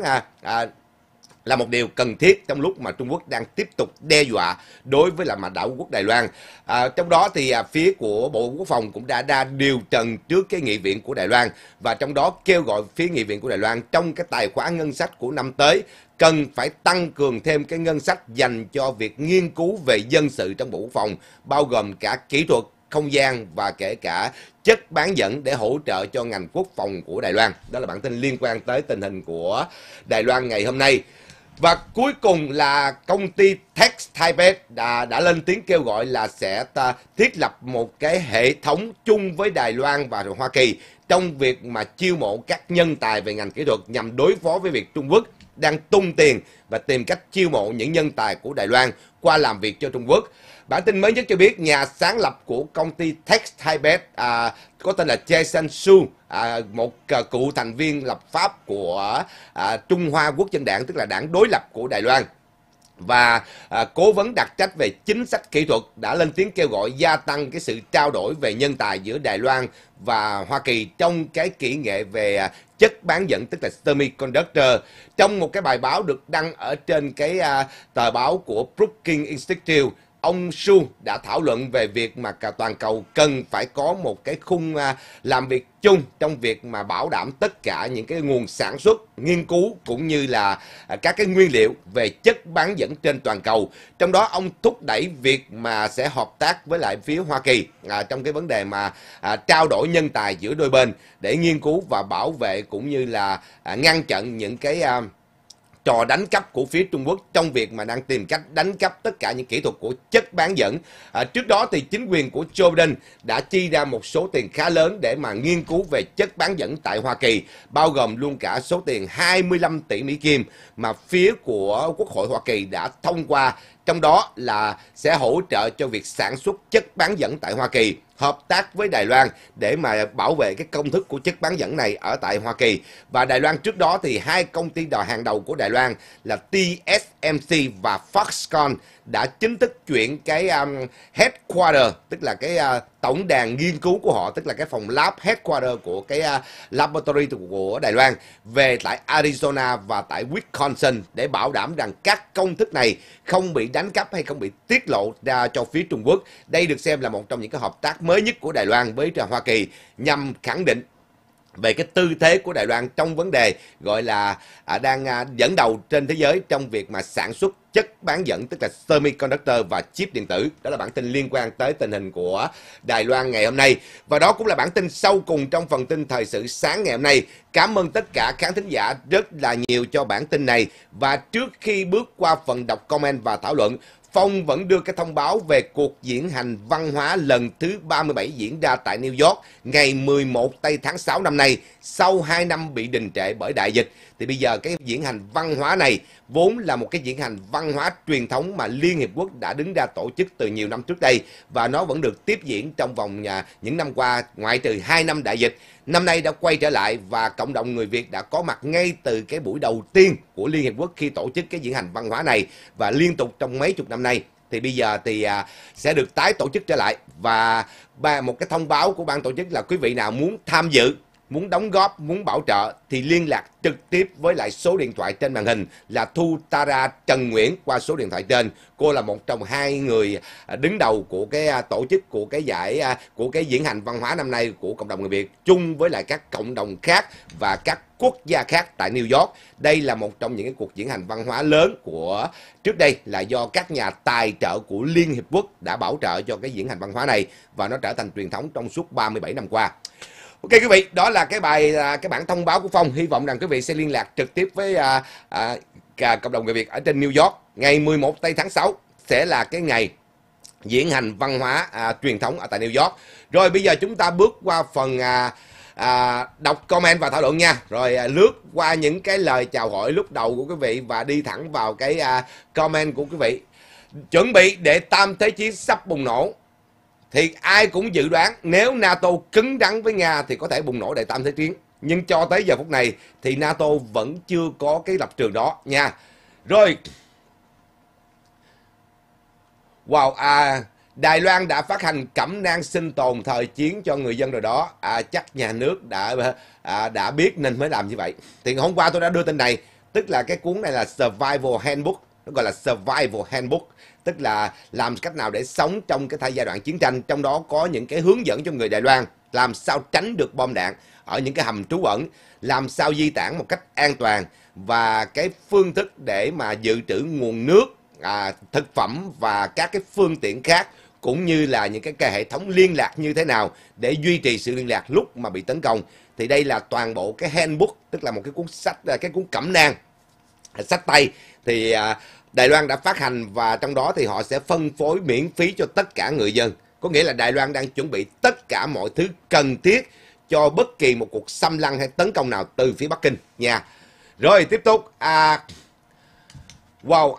là một điều cần thiết trong lúc mà Trung Quốc đang tiếp tục đe dọa đối với mặt đảo quốc Đài Loan. Trong đó thì phía của Bộ Quốc phòng cũng đã ra điều trần trước cái nghị viện của Đài Loan, và trong đó kêu gọi phía nghị viện của Đài Loan trong cái tài khoá ngân sách của năm tới cần phải tăng cường thêm cái ngân sách dành cho việc nghiên cứu về dân sự trong Bộ Quốc phòng, bao gồm cả kỹ thuật, không gian và kể cả chất bán dẫn để hỗ trợ cho ngành quốc phòng của Đài Loan. Đó là bản tin liên quan tới tình hình của Đài Loan ngày hôm nay. Và cuối cùng là công ty Tex Taipei đã lên tiếng kêu gọi là sẽ thiết lập một cái hệ thống chung với Đài Loan và Hoa Kỳ trong việc mà chiêu mộ các nhân tài về ngành kỹ thuật nhằm đối phó với việc Trung Quốc đang tung tiền và tìm cách chiêu mộ những nhân tài của Đài Loan qua làm việc cho Trung Quốc. Bản tin mới nhất cho biết nhà sáng lập của công ty Tex Taipei có tên là Jason Su, một cựu thành viên lập pháp của Trung Hoa Quốc dân đảng, tức là đảng đối lập của Đài Loan, và cố vấn đặc trách về chính sách kỹ thuật, đã lên tiếng kêu gọi gia tăng cái sự trao đổi về nhân tài giữa Đài Loan và Hoa Kỳ trong cái kỹ nghệ về chất bán dẫn, tức là semiconductor. Trong một cái bài báo được đăng ở trên cái tờ báo của Brookings Institute, ông Su đã thảo luận về việc mà cả toàn cầu cần phải có một cái khung làm việc chung trong việc mà bảo đảm tất cả những cái nguồn sản xuất, nghiên cứu cũng như là các cái nguyên liệu về chất bán dẫn trên toàn cầu. Trong đó ông thúc đẩy việc mà sẽ hợp tác với lại phía Hoa Kỳ trong cái vấn đề mà trao đổi nhân tài giữa đôi bên để nghiên cứu và bảo vệ cũng như là ngăn chặn những cái trò đánh cắp của phía Trung Quốc trong việc mà đang tìm cách đánh cắp tất cả những kỹ thuật của chất bán dẫn. Trước đó thì chính quyền của Joe Biden đã chi ra một số tiền khá lớn để mà nghiên cứu về chất bán dẫn tại Hoa Kỳ, bao gồm luôn cả số tiền 25 tỷ Mỹ Kim mà phía của Quốc hội Hoa Kỳ đã thông qua trong đó là sẽ hỗ trợ cho việc sản xuất chất bán dẫn tại Hoa Kỳ, hợp tác với Đài Loan để mà bảo vệ cái công thức của chất bán dẫn này ở tại Hoa Kỳ. Và Đài Loan trước đó thì hai công ty hàng đầu của Đài Loan là TSMC và Foxconn đã chính thức chuyển cái headquarter, tức là cái tổng đàn nghiên cứu của họ, tức là cái phòng lab headquarter của cái laboratory của Đài Loan về tại Arizona và tại Wisconsin để bảo đảm rằng các công thức này không bị đánh cắp hay không bị tiết lộ ra cho phía Trung Quốc. Đây được xem là một trong những cái hợp tác mới nhất của Đài Loan với Hoa Kỳ nhằm khẳng định về cái tư thế của Đài Loan trong vấn đề gọi là đang dẫn đầu trên thế giới trong việc mà sản xuất chất bán dẫn, tức là semiconductor và chip điện tử. Đó là bản tin liên quan tới tình hình của Đài Loan ngày hôm nay. Và đó cũng là bản tin sau cùng trong phần tin thời sự sáng ngày hôm nay. Cảm ơn tất cả khán thính giả rất là nhiều cho bản tin này. Và trước khi bước qua phần đọc comment và thảo luận, Phong vẫn đưa cái thông báo về cuộc diễn hành văn hóa lần thứ 37 diễn ra tại New York ngày 11 tây tháng 6 năm nay, sau 2 năm bị đình trệ bởi đại dịch. Thì bây giờ cái diễn hành văn hóa này vốn là một cái diễn hành văn hóa truyền thống mà Liên Hiệp Quốc đã đứng ra tổ chức từ nhiều năm trước đây, và nó vẫn được tiếp diễn trong vòng những năm qua, ngoại trừ 2 năm đại dịch. Năm nay đã quay trở lại và cộng đồng người Việt đã có mặt ngay từ cái buổi đầu tiên của Liên Hiệp Quốc khi tổ chức cái diễn hành văn hóa này, và liên tục trong mấy chục năm nay. Thì bây giờ thì sẽ được tái tổ chức trở lại, và một cái thông báo của ban tổ chức là quý vị nào muốn tham dự, muốn đóng góp, muốn bảo trợ thì liên lạc trực tiếp với lại số điện thoại trên màn hình là Thu Tara Trần Nguyễn qua số điện thoại trên. Cô là một trong hai người đứng đầu của cái tổ chức của cái giải của cái diễn hành văn hóa năm nay của cộng đồng người Việt, chung với lại các cộng đồng khác và các quốc gia khác tại New York. Đây là một trong những cái cuộc diễn hành văn hóa lớn của trước đây là do các nhà tài trợ của Liên Hiệp Quốc đã bảo trợ cho cái diễn hành văn hóa này, và nó trở thành truyền thống trong suốt 37 năm qua. Ok quý vị, đó là cái bản thông báo của Phong. Hy vọng rằng quý vị sẽ liên lạc trực tiếp với cộng đồng người Việt ở trên New York. Ngày 11 tây tháng 6 sẽ là cái ngày diễn hành văn hóa truyền thống ở tại New York. Rồi bây giờ chúng ta bước qua phần đọc comment và thảo luận nha. Rồi lướt qua những cái lời chào hỏi lúc đầu của quý vị và đi thẳng vào cái comment của quý vị. Chuẩn bị để tam thế chiến sắp bùng nổ. Thì ai cũng dự đoán nếu NATO cứng rắn với Nga thì có thể bùng nổ đại tam thế chiến. Nhưng cho tới giờ phút này thì NATO vẫn chưa có cái lập trường đó nha. Rồi. Wow, Đài Loan đã phát hành cẩm nang sinh tồn thời chiến cho người dân rồi đó. Chắc nhà nước đã biết nên mới làm như vậy. Thì hôm qua tôi đã đưa tin này, tức là cái cuốn này là Survival Handbook, nó gọi là Survival Handbook, tức là làm cách nào để sống trong cái giai đoạn chiến tranh, trong đó có những cái hướng dẫn cho người Đài Loan làm sao tránh được bom đạn ở những cái hầm trú ẩn, làm sao di tản một cách an toàn, và cái phương thức để mà dự trữ nguồn nước, thực phẩm và các cái phương tiện khác, cũng như là những cái hệ thống liên lạc như thế nào để duy trì sự liên lạc lúc mà bị tấn công. Thì đây là toàn bộ cái handbook, tức là một cái cuốn sách, cái cuốn cẩm nang, sách tay thì Đài Loan đã phát hành, và trong đó thì họ sẽ phân phối miễn phí cho tất cả người dân. Có nghĩa là Đài Loan đang chuẩn bị tất cả mọi thứ cần thiết cho bất kỳ một cuộc xâm lăng hay tấn công nào từ phía Bắc Kinh nha. Rồi tiếp tục. Wow.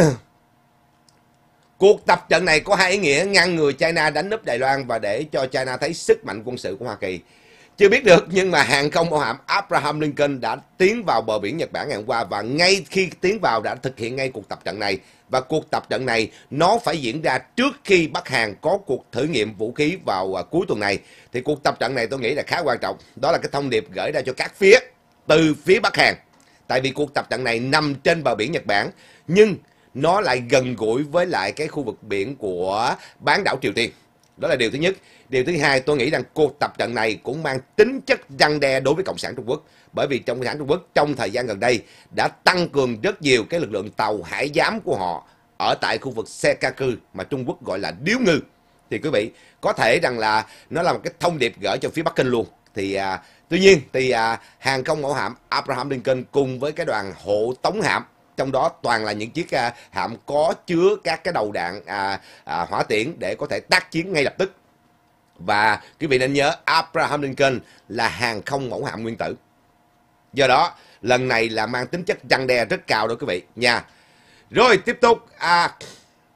Cuộc tập trận này có hai ý nghĩa: ngăn người China đánh úp Đài Loan và để cho China thấy sức mạnh quân sự của Hoa Kỳ. Chưa biết được, nhưng mà hàng không mẫu hạm Abraham Lincoln đã tiến vào bờ biển Nhật Bản ngày hôm qua, và ngay khi tiến vào đã thực hiện ngay cuộc tập trận này. Và cuộc tập trận này nó phải diễn ra trước khi Bắc Hàn có cuộc thử nghiệm vũ khí vào cuối tuần này. Thì cuộc tập trận này tôi nghĩ là khá quan trọng. Đó là cái thông điệp gửi ra cho các phía từ phía Bắc Hàn. Tại vì cuộc tập trận này nằm trên bờ biển Nhật Bản, nhưng nó lại gần gũi với lại cái khu vực biển của bán đảo Triều Tiên. Đó là điều thứ nhất. Điều thứ hai, tôi nghĩ rằng cuộc tập trận này cũng mang tính chất răn đe đối với Cộng sản Trung Quốc. Bởi vì Cộng sản Trung Quốc trong thời gian gần đây đã tăng cường rất nhiều cái lực lượng tàu hải giám của họ ở tại khu vực Senkaku mà Trung Quốc gọi là điếu ngư. Thì quý vị có thể rằng là nó là một cái thông điệp gửi cho phía Bắc Kinh luôn. Thì tuy nhiên thì hàng không mẫu hạm Abraham Lincoln cùng với cái đoàn hộ tống hạm, trong đó toàn là những chiếc hạm có chứa các cái đầu đạn hỏa tiễn để có thể tác chiến ngay lập tức. Và quý vị nên nhớ Abraham Lincoln là hàng không mẫu hạm nguyên tử. Do đó lần này là mang tính chất răn đe rất cao đó quý vị nha. Rồi tiếp tục.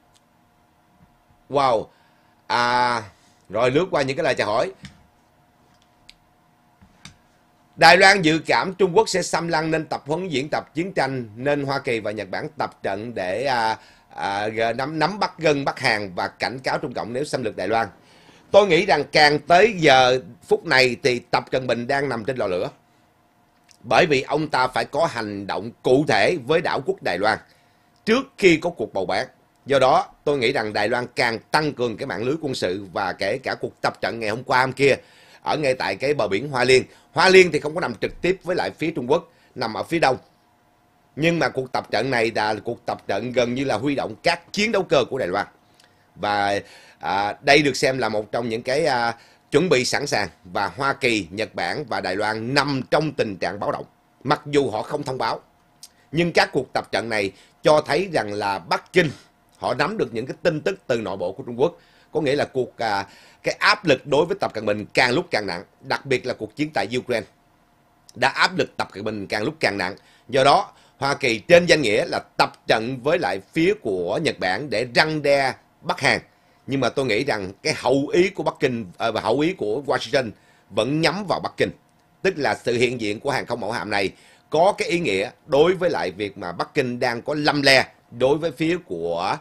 Wow. Rồi lướt qua những cái lời chào hỏi. Đài Loan dự cảm Trung Quốc sẽ xâm lăng nên tập huấn diễn tập chiến tranh, nên Hoa Kỳ và Nhật Bản tập trận để nắm bắt gân Bắc Hàn và cảnh cáo Trung Cộng nếu xâm lược Đài Loan. Tôi nghĩ rằng càng tới giờ phút này thì Tập Cận Bình đang nằm trên lò lửa. Bởi vì ông ta phải có hành động cụ thể với đảo quốc Đài Loan trước khi có cuộc bầu bạn. Do đó tôi nghĩ rằng Đài Loan càng tăng cường cái mạng lưới quân sự, và kể cả cuộc tập trận ngày hôm qua hôm kia ở ngay tại cái bờ biển Hoa Liên. Hoa Liên thì không có nằm trực tiếp với lại phía Trung Quốc, nằm ở phía đông. Nhưng mà cuộc tập trận này là cuộc tập trận gần như là huy động các chiến đấu cơ của Đài Loan. Và đây được xem là một trong những cái chuẩn bị sẵn sàng, và Hoa Kỳ, Nhật Bản và Đài Loan nằm trong tình trạng báo động. Mặc dù họ không thông báo, nhưng các cuộc tập trận này cho thấy rằng là Bắc Kinh họ nắm được những cái tin tức từ nội bộ của Trung Quốc. Có nghĩa là cái áp lực đối với Tập Cận Bình càng lúc càng nặng, đặc biệt là cuộc chiến tại Ukraine đã áp lực Tập Cận Bình càng lúc càng nặng. Do đó Hoa Kỳ trên danh nghĩa là tập trận với lại phía của Nhật Bản để răn đe Bắc Hàn, nhưng mà tôi nghĩ rằng cái hậu ý của Bắc Kinh và hậu ý của Washington vẫn nhắm vào Bắc Kinh, tức là sự hiện diện của hàng không mẫu hạm này có cái ý nghĩa đối với lại việc mà Bắc Kinh đang có lăm le đối với phía của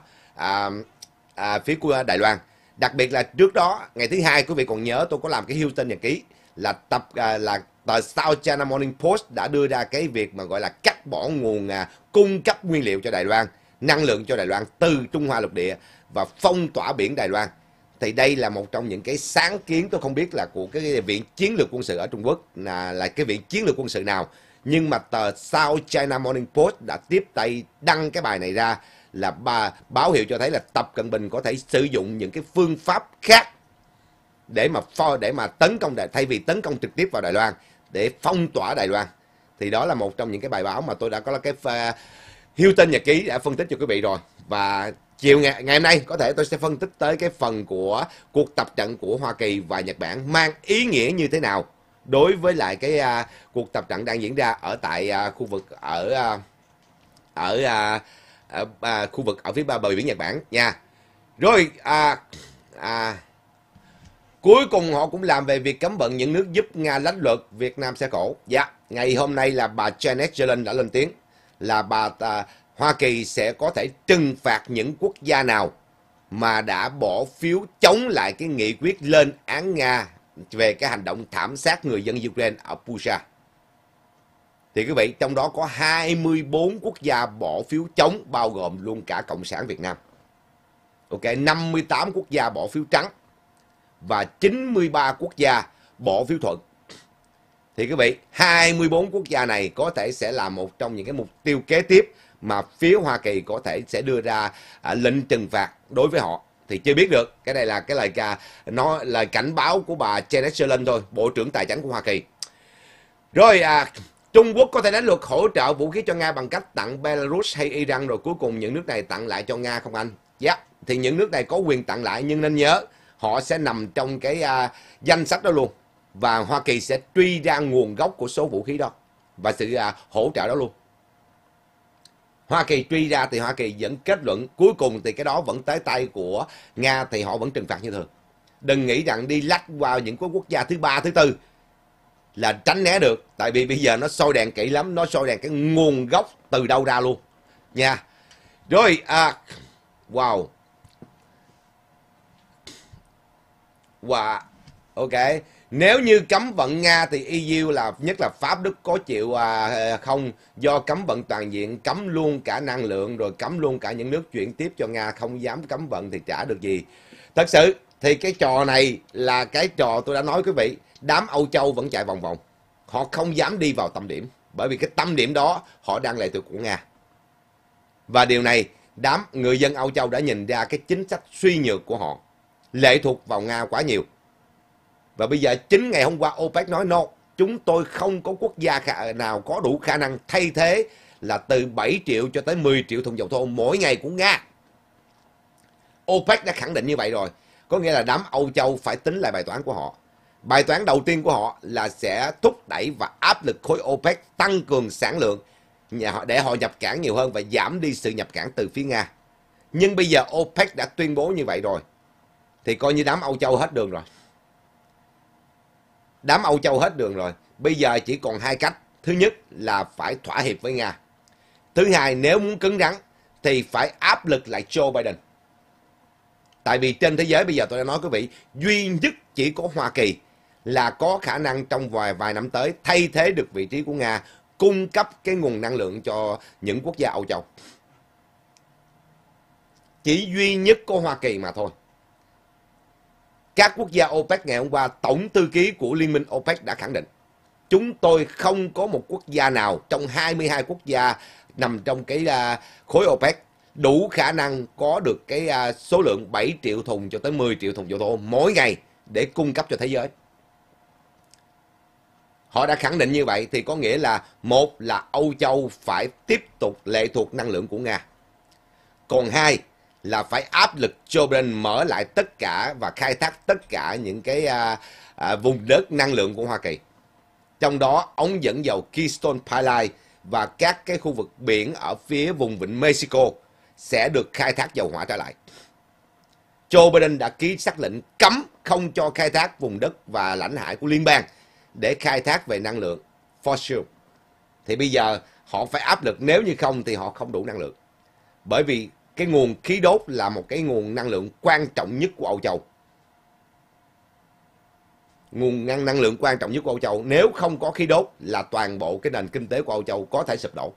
Đài Loan. Đặc biệt là trước đó ngày thứ Hai, quý vị còn nhớ tôi có làm cái Houston nhật ký là tờ South China Morning Post đã đưa ra cái việc mà gọi là cắt bỏ nguồn cung cấp nguyên liệu cho Đài Loan, năng lượng cho Đài Loan từ Trung Hoa lục địa và phong tỏa biển Đài Loan. Thì đây là một trong những cái sáng kiến, tôi không biết là của cái Viện Chiến lược Quân sự ở Trung Quốc là cái Viện Chiến lược Quân sự nào, nhưng mà tờ South China Morning Post đã tiếp tay đăng cái bài này ra, là báo hiệu cho thấy là Tập Cận Bình có thể sử dụng những cái phương pháp khác để mà tấn công, thay vì tấn công trực tiếp vào Đài Loan để phong tỏa Đài Loan. Thì đó là một trong những cái bài báo mà tôi đã có cái Houston nhật ký đã phân tích cho quý vị rồi. Và chiều ngày hôm nay có thể tôi sẽ phân tích tới cái phần của cuộc tập trận của Hoa Kỳ và Nhật Bản mang ý nghĩa như thế nào đối với lại cái cuộc tập trận đang diễn ra ở tại khu vực khu vực ở phía bờ biển Nhật Bản nha. Rồi cuối cùng họ cũng làm về việc cấm vận những nước giúp Nga lách luật, Việt Nam sẽ khổ. Dạ, ngày hôm nay là bà Janet Yellen đã lên tiếng là Hoa Kỳ sẽ có thể trừng phạt những quốc gia nào mà đã bỏ phiếu chống lại cái nghị quyết lên án Nga về cái hành động thảm sát người dân Ukraine ở Bucha. Thì quý vị, trong đó có 24 quốc gia bỏ phiếu chống, bao gồm luôn cả Cộng sản Việt Nam. Ok, 58 quốc gia bỏ phiếu trắng và 93 quốc gia bỏ phiếu thuận. Thì quý vị, 24 quốc gia này có thể sẽ là một trong những cái mục tiêu kế tiếp mà phía Hoa Kỳ có thể sẽ đưa ra lệnh trừng phạt đối với họ. Thì chưa biết được, cái này là cái lời cảnh báo của bà Janet Yellen thôi, Bộ trưởng Tài chính của Hoa Kỳ. Rồi Trung Quốc có thể đánh luật hỗ trợ vũ khí cho Nga bằng cách tặng Belarus hay Iran, rồi cuối cùng những nước này tặng lại cho Nga không anh? Dạ, thì những nước này có quyền tặng lại, nhưng nên nhớ họ sẽ nằm trong cái danh sách đó luôn. Và Hoa Kỳ sẽ truy ra nguồn gốc của số vũ khí đó và sự hỗ trợ đó luôn. Hoa Kỳ truy ra thì Hoa Kỳ vẫn kết luận cuối cùng thì cái đó vẫn tới tay của Nga, thì họ vẫn trừng phạt như thường. Đừng nghĩ rằng đi lách vào những quốc gia thứ ba, thứ tư là tránh né được. Tại vì bây giờ nó soi đèn kỹ lắm, nó soi đèn cái nguồn gốc từ đâu ra luôn nha. Rồi wow, ok. Nếu như cấm vận Nga thì EU là nhất là Pháp, Đức có chịu không? Do cấm vận toàn diện, cấm luôn cả năng lượng, rồi cấm luôn cả những nước chuyển tiếp cho Nga, không dám cấm vận thì chả được gì. Thật sự thì cái trò này là cái trò tôi đã nói quý vị, đám Âu Châu vẫn chạy vòng vòng. Họ không dám đi vào tâm điểm, bởi vì cái tâm điểm đó họ đang lệ thuộc của Nga. Và điều này đám người dân Âu Châu đã nhìn ra cái chính sách suy nhược của họ, lệ thuộc vào Nga quá nhiều. Và bây giờ chính ngày hôm qua OPEC nói no, chúng tôi không có quốc gia nào có đủ khả năng thay thế là từ 7 triệu cho tới 10 triệu thùng dầu thô mỗi ngày của Nga. OPEC đã khẳng định như vậy rồi. Có nghĩa là đám Âu Châu phải tính lại bài toán của họ. Bài toán đầu tiên của họ là sẽ thúc đẩy và áp lực khối OPEC tăng cường sản lượng để họ nhập cảng nhiều hơn và giảm đi sự nhập cảng từ phía Nga. Nhưng bây giờ OPEC đã tuyên bố như vậy rồi. thì coi như đám Âu Châu hết đường rồi. Đám Âu Châu hết đường rồi. Bây giờ chỉ còn hai cách. Thứ nhất là phải thỏa hiệp với Nga. Thứ hai, nếu muốn cứng rắn thì phải áp lực lại Joe Biden. Tại vì trên thế giới bây giờ tôi đã nói quý vị, duy nhất chỉ có Hoa Kỳ là có khả năng trong vài năm tới thay thế được vị trí của Nga, cung cấp cái nguồn năng lượng cho những quốc gia Âu Châu. Chỉ duy nhất có Hoa Kỳ mà thôi. Các quốc gia OPEC ngày hôm qua, tổng thư ký của Liên minh OPEC đã khẳng định chúng tôi không có một quốc gia nào trong 22 quốc gia nằm trong cái khối OPEC đủ khả năng có được cái số lượng 7 triệu thùng cho tới 10 triệu thùng dầu thô mỗi ngày để cung cấp cho thế giới. Họ đã khẳng định như vậy thì có nghĩa là một là Âu Châu phải tiếp tục lệ thuộc năng lượng của Nga. Còn hai là phải áp lực Joe Biden mở lại tất cả và khai thác tất cả những cái vùng đất năng lượng của Hoa Kỳ. Trong đó ống dẫn dầu Keystone Pipeline và các cái khu vực biển ở phía vùng vịnh Mexico sẽ được khai thác dầu hỏa trở lại. Joe Biden đã ký sắc lệnh cấm không cho khai thác vùng đất và lãnh hải của liên bang để khai thác về năng lượng fossil. Thì bây giờ họ phải áp lực, nếu như không thì họ không đủ năng lượng. Bởi vì cái nguồn khí đốt là một cái nguồn năng lượng quan trọng nhất của Âu Châu. Nguồn năng lượng quan trọng nhất của Âu Châu. Nếu không có khí đốt là toàn bộ cái nền kinh tế của Âu Châu có thể sụp đổ.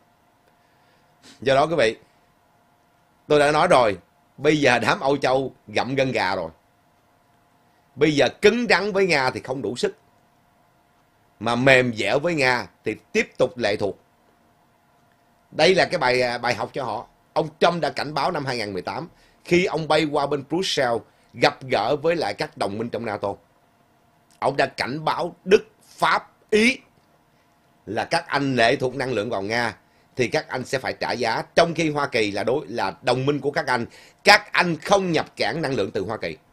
Do đó quý vị, tôi đã nói rồi, bây giờ đám Âu Châu gặm gân gà rồi. Bây giờ cứng rắn với Nga thì không đủ sức, mà mềm dẻo với Nga thì tiếp tục lệ thuộc. Đây là cái bài học cho họ. Ông Trump đã cảnh báo năm 2018 khi ông bay qua bên Brussels gặp gỡ với lại các đồng minh trong NATO. Ông đã cảnh báo Đức, Pháp, Ý là các anh lệ thuộc năng lượng vào Nga thì các anh sẽ phải trả giá, trong khi Hoa Kỳ là đồng minh của các anh không nhập cảng năng lượng từ Hoa Kỳ.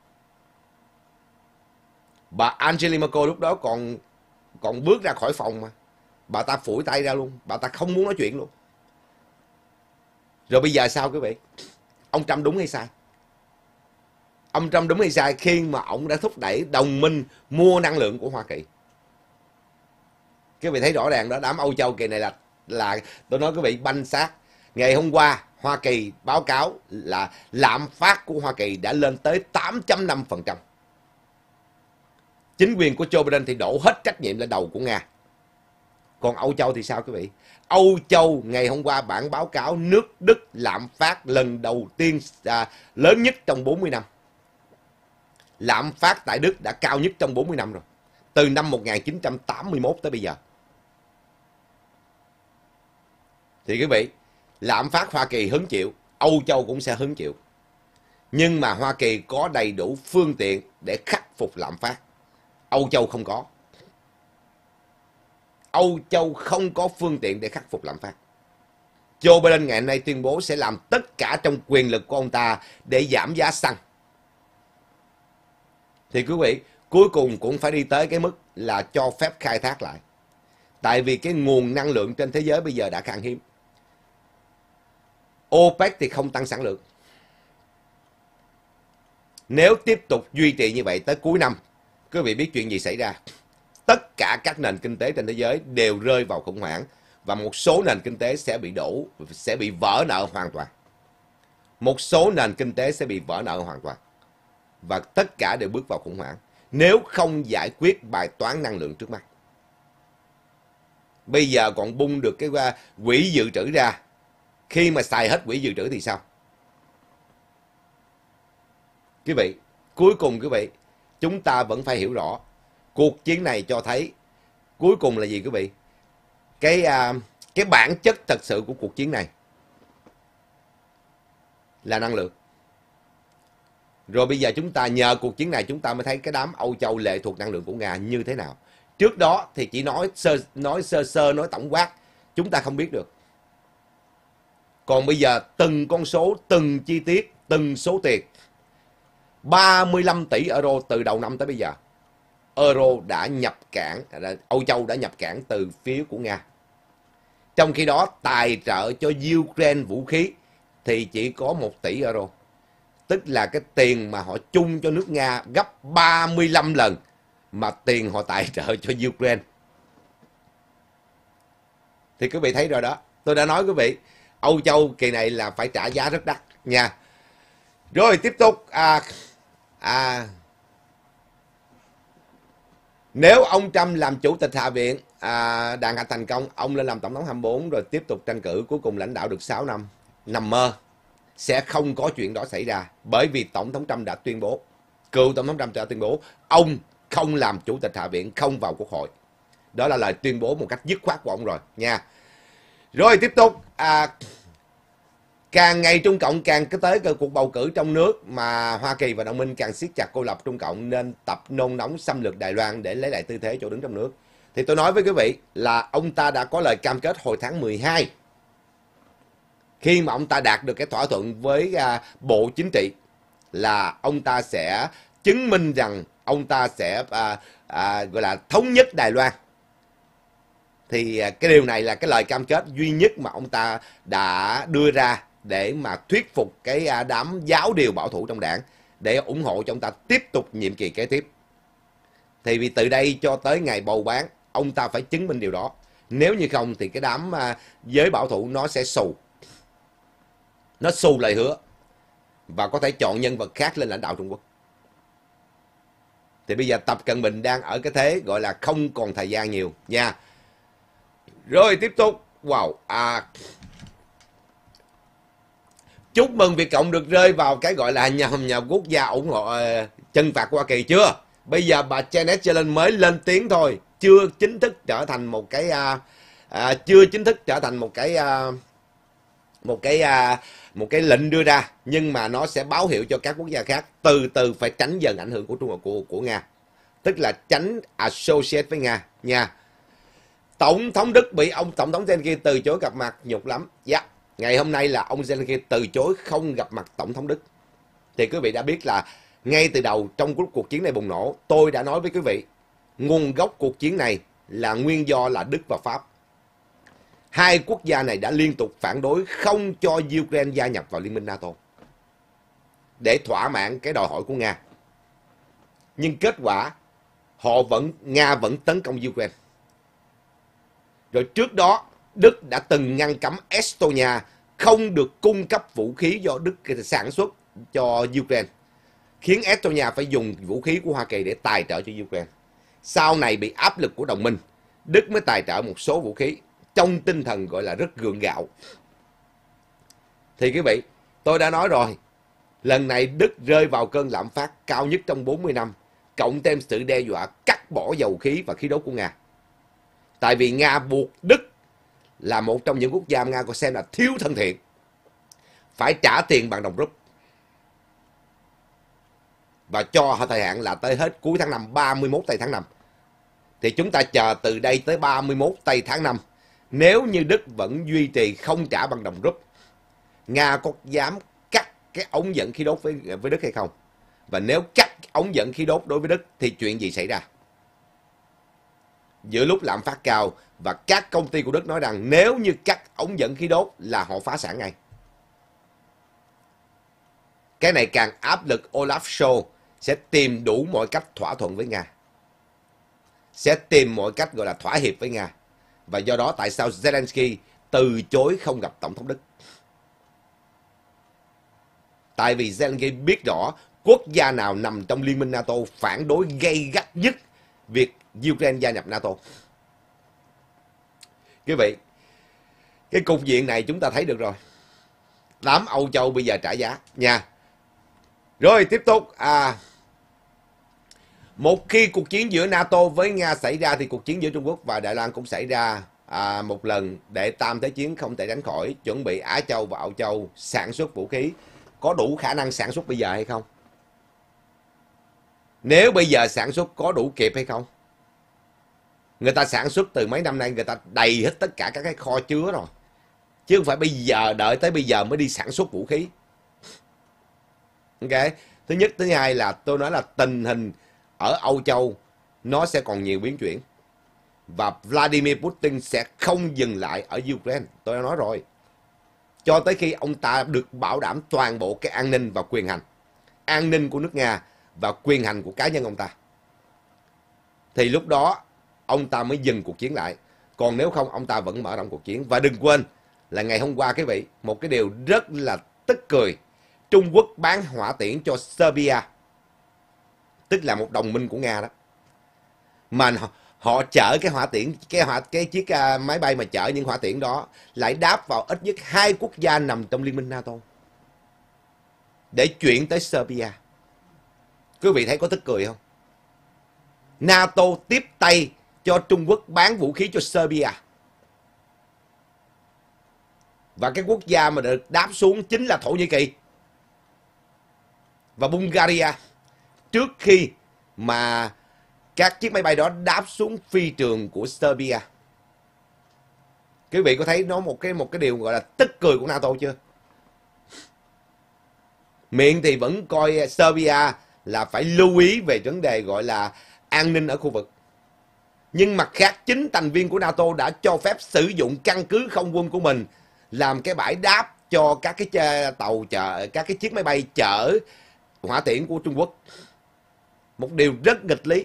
Bà Angela Merkel lúc đó còn bước ra khỏi phòng mà bà ta phủi tay ra luôn, bà ta không muốn nói chuyện luôn. Rồi bây giờ sao quý vị? Ông Trump đúng hay sai? Ông Trump đúng hay sai khi mà ông đã thúc đẩy đồng minh mua năng lượng của Hoa Kỳ? Quý vị thấy rõ ràng đó, đám Âu Châu kỳ này là tôi nói quý vị banh xác. Ngày hôm qua Hoa Kỳ báo cáo là lạm phát của Hoa Kỳ đã lên tới 8.5%. Chính quyền của Joe Biden thì đổ hết trách nhiệm lên đầu của Nga. Còn Âu Châu thì sao quý vị? Âu Châu ngày hôm qua bản báo cáo nước Đức lạm phát lần đầu tiên lớn nhất trong 40 năm. Lạm phát tại Đức đã cao nhất trong 40 năm rồi. Từ năm 1981 tới bây giờ. Thì quý vị, lạm phát Hoa Kỳ hứng chịu, Âu Châu cũng sẽ hứng chịu. Nhưng mà Hoa Kỳ có đầy đủ phương tiện để khắc phục lạm phát. Âu Châu không có. Âu Châu không có phương tiện để khắc phục lạm phát. Joe Biden ngày hôm nay tuyên bố sẽ làm tất cả trong quyền lực của ông ta để giảm giá xăng. Thì quý vị, cuối cùng cũng phải đi tới cái mức là cho phép khai thác lại. Tại vì cái nguồn năng lượng trên thế giới bây giờ đã khan hiếm. OPEC thì không tăng sản lượng. Nếu tiếp tục duy trì như vậy tới cuối năm, quý vị biết chuyện gì xảy ra? Tất cả các nền kinh tế trên thế giới đều rơi vào khủng hoảng và một số nền kinh tế sẽ bị vỡ nợ hoàn toàn. Một số nền kinh tế sẽ bị vỡ nợ hoàn toàn và tất cả đều bước vào khủng hoảng nếu không giải quyết bài toán năng lượng trước mắt. Bây giờ còn bung được cái quỹ dự trữ ra, khi mà xài hết quỹ dự trữ thì sao? Quý vị, cuối cùng quý vị, chúng ta vẫn phải hiểu rõ cuộc chiến này cho thấy cuối cùng là gì quý vị? Cái bản chất thật sự của cuộc chiến này là năng lượng. Rồi bây giờ chúng ta nhờ cuộc chiến này chúng ta mới thấy cái đám Âu Châu lệ thuộc năng lượng của Nga như thế nào. Trước đó thì chỉ nói sơ nói tổng quát, chúng ta không biết được. Còn bây giờ từng con số, từng chi tiết, từng số tiền. 35 tỷ euro từ đầu năm tới bây giờ. Euro đã nhập cảng, Âu Châu đã nhập cảng từ phía của Nga. Trong khi đó tài trợ cho Ukraine vũ khí thì chỉ có 1 tỷ euro. Tức là cái tiền mà họ chung cho nước Nga gấp 35 lần mà tiền họ tài trợ cho Ukraine. Thì quý vị thấy rồi đó. Tôi đã nói quý vị, Âu Châu kỳ này là phải trả giá rất đắt nha. Rồi tiếp tục. Nếu ông Trump làm chủ tịch Hạ viện đàn hạt thành công, ông lên làm tổng thống 24 rồi tiếp tục tranh cử, cuối cùng lãnh đạo được 6 năm. Nằm mơ. Sẽ không có chuyện đó xảy ra. Bởi vì Tổng thống Trump đã tuyên bố, cựu Tổng thống Trump đã tuyên bố, ông không làm chủ tịch Hạ viện, không vào Quốc hội. Đó là lời tuyên bố một cách dứt khoát của ông rồi nha. Rồi tiếp tục. Càng ngày Trung Cộng càng tới cuộc bầu cử trong nước mà Hoa Kỳ và đồng minh càng siết chặt cô lập Trung Cộng nên tập nôn nóng xâm lược Đài Loan để lấy lại tư thế chỗ đứng trong nước. Thì tôi nói với quý vị là ông ta đã có lời cam kết hồi tháng 12 khi mà ông ta đạt được cái thỏa thuận với Bộ Chính trị là ông ta sẽ chứng minh rằng ông ta sẽ gọi là thống nhất Đài Loan. Thì cái điều này là cái lời cam kết duy nhất mà ông ta đã đưa ra để mà thuyết phục cái đám giáo điều bảo thủ trong đảng để ủng hộ cho ông ta tiếp tục nhiệm kỳ kế tiếp. Thì vì từ đây cho tới ngày bầu bán, ông ta phải chứng minh điều đó. Nếu như không thì cái đám giới bảo thủ nó sẽ xù. Nó xù lời hứa và có thể chọn nhân vật khác lên lãnh đạo Trung Quốc. Thì bây giờ Tập Cận Bình đang ở cái thế gọi là không còn thời gian nhiều nha. Rồi tiếp tục. Wow. Chúc mừng Việt Cộng được rơi vào cái gọi là nhà quốc gia ủng hộ trừng phạt của Hoa Kỳ chưa? Bây giờ bà Janet Yellen mới lên tiếng thôi, chưa chính thức trở thành một cái lệnh đưa ra, nhưng mà nó sẽ báo hiệu cho các quốc gia khác từ từ phải tránh dần ảnh hưởng của Nga, tức là tránh associate với Nga nha. Tổng thống Đức bị ông Tổng thống Zelensky từ chối gặp mặt, nhục lắm. Dạ, ngày hôm nay là ông Zelensky từ chối không gặp mặt Tổng thống Đức. Thì quý vị đã biết là ngay từ đầu trong cuộc chiến này bùng nổ, tôi đã nói với quý vị, nguồn gốc cuộc chiến này là nguyên do là Đức và Pháp. Hai quốc gia này đã liên tục phản đối không cho Ukraine gia nhập vào Liên minh NATO để thỏa mãn cái đòi hỏi của Nga. Nhưng kết quả, Nga vẫn tấn công Ukraine. Rồi trước đó, Đức đã từng ngăn cấm Estonia không được cung cấp vũ khí do Đức sản xuất cho Ukraine, khiến Estonia phải dùng vũ khí của Hoa Kỳ để tài trợ cho Ukraine. Sau này bị áp lực của đồng minh, Đức mới tài trợ một số vũ khí trong tinh thần gọi là rất gượng gạo. Thì quý vị, tôi đã nói rồi, lần này Đức rơi vào cơn lạm phát cao nhất trong 40 năm, cộng thêm sự đe dọa cắt bỏ dầu khí và khí đốt của Nga. Tại vì Nga buộc Đức là một trong những quốc gia Nga có xem là thiếu thân thiện, phải trả tiền bằng đồng rúp. Và cho thời hạn là tới hết cuối tháng 5, 31 tây tháng 5. Thì chúng ta chờ từ đây tới 31 tây tháng 5. Nếu như Đức vẫn duy trì không trả bằng đồng rúp, Nga có dám cắt cái ống dẫn khí đốt với Đức hay không? Và nếu cắt ống dẫn khí đốt đối với Đức thì chuyện gì xảy ra? Giữa lúc lạm phát cao và các công ty của Đức nói rằng nếu như cắt ống dẫn khí đốt là họ phá sản ngay. Cái này càng áp lực Olaf Scholz sẽ tìm đủ mọi cách thỏa thuận với Nga. Sẽ tìm mọi cách gọi là thỏa hiệp với Nga. Và do đó tại sao Zelensky từ chối không gặp Tổng thống Đức? Tại vì Zelensky biết rõ quốc gia nào nằm trong Liên minh NATO phản đối gay gắt nhất việc Ukraine gia nhập NATO. Quý vị, cái cục diện này chúng ta thấy được rồi. Đám Âu Châu bây giờ trả giá nha. Rồi tiếp tục. Một khi cuộc chiến giữa NATO với Nga xảy ra thì cuộc chiến giữa Trung Quốc và Đài Loan cũng xảy ra một lần để tam thế chiến không thể tránh khỏi. Chuẩn bị Á Châu và Âu Châu sản xuất vũ khí. Có đủ khả năng sản xuất bây giờ hay không? Nếu bây giờ sản xuất có đủ kịp hay không? Người ta sản xuất từ mấy năm nay, người ta đầy hết tất cả các cái kho chứa rồi. Chứ không phải bây giờ đợi tới bây giờ mới đi sản xuất vũ khí. Ok. Thứ nhất, thứ hai là tôi nói là tình hình ở Âu Châu nó sẽ còn nhiều biến chuyển. Và Vladimir Putin sẽ không dừng lại ở Ukraine. Tôi đã nói rồi. Cho tới khi ông ta được bảo đảm toàn bộ cái an ninh và quyền hành. an ninh của nước Nga và quyền hành của cá nhân ông ta, thì lúc đó ông ta mới dừng cuộc chiến lại. Còn nếu không, ông ta vẫn mở rộng cuộc chiến. Và đừng quên là ngày hôm qua quý vị, một cái điều rất là tức cười, Trung Quốc bán hỏa tiễn cho Serbia, tức là một đồng minh của Nga đó, mà họ chở cái hỏa tiễn, cái chiếc máy bay mà chở những hỏa tiễn đó lại đáp vào ít nhất 2 quốc gia nằm trong Liên minh NATO để chuyển tới Serbia. Quý vị thấy có tức cười không? NATO tiếp tay cho Trung Quốc bán vũ khí cho Serbia. Và cái quốc gia mà được đáp xuống chính là Thổ Nhĩ Kỳ và Bulgaria, trước khi mà các chiếc máy bay đó đáp xuống phi trường của Serbia. Quý vị có thấy nó một cái điều gọi là tức cười của NATO chưa? Miệng thì vẫn coi Serbia là phải lưu ý về vấn đề gọi là an ninh ở khu vực. Nhưng mặt khác, chính thành viên của NATO đã cho phép sử dụng căn cứ không quân của mình làm cái bãi đáp cho các cái tàu chở, các cái chiếc máy bay chở hỏa tiễn của Trung Quốc. Một điều rất nghịch lý.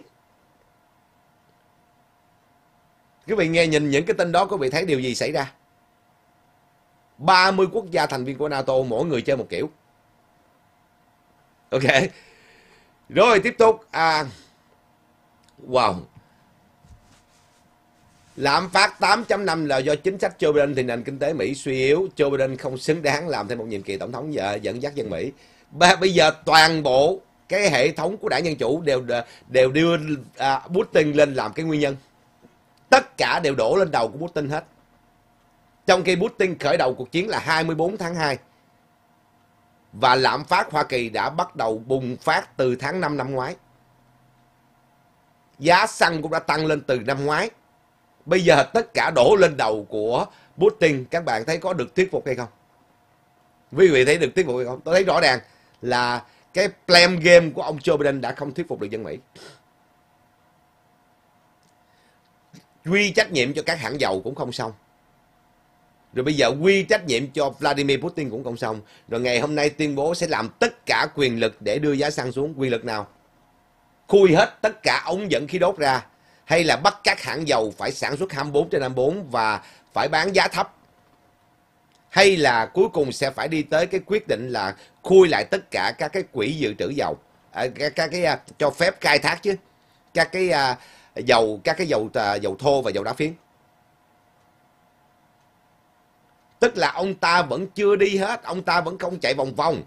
Quý vị nghe nhìn những cái tin đó, quý vị thấy điều gì xảy ra? 30 quốc gia thành viên của NATO, mỗi người chơi một kiểu. Ok. Rồi tiếp tục. Wow. Lạm phát 8.5 là do chính sách Joe Biden thì nền kinh tế Mỹ suy yếu. Joe Biden không xứng đáng làm thêm một nhiệm kỳ tổng thống dẫn dắt dân Mỹ. Bây giờ toàn bộ cái hệ thống của đảng Dân Chủ đều đưa Putin lên làm cái nguyên nhân. Tất cả đều đổ lên đầu của Putin hết. Trong khi Putin khởi đầu cuộc chiến là 24 tháng 2. Và lạm phát Hoa Kỳ đã bắt đầu bùng phát từ tháng 5 năm ngoái. Giá xăng cũng đã tăng lên từ năm ngoái. Bây giờ tất cả đổ lên đầu của Putin. Các bạn thấy có được thuyết phục hay không? Quý vị thấy được thuyết phục hay không? Tôi thấy rõ ràng là cái blame game của ông Joe Biden đã không thuyết phục được dân Mỹ. Quy trách nhiệm cho các hãng dầu cũng không xong. Rồi bây giờ quy trách nhiệm cho Vladimir Putin cũng không xong. Rồi ngày hôm nay tuyên bố sẽ làm tất cả quyền lực để đưa giá xăng xuống. Quyền lực nào? Khui hết tất cả ống dẫn khí đốt ra. Hay là bắt các hãng dầu phải sản xuất 24/24 và phải bán giá thấp? Hay là cuối cùng sẽ phải đi tới cái quyết định là khui lại tất cả các cái quỹ dự trữ dầu, các cái cho phép khai thác chứ, các cái dầu thô và dầu đá phiến. Tức là ông ta vẫn chưa đi hết, ông ta vẫn không chạy vòng vòng.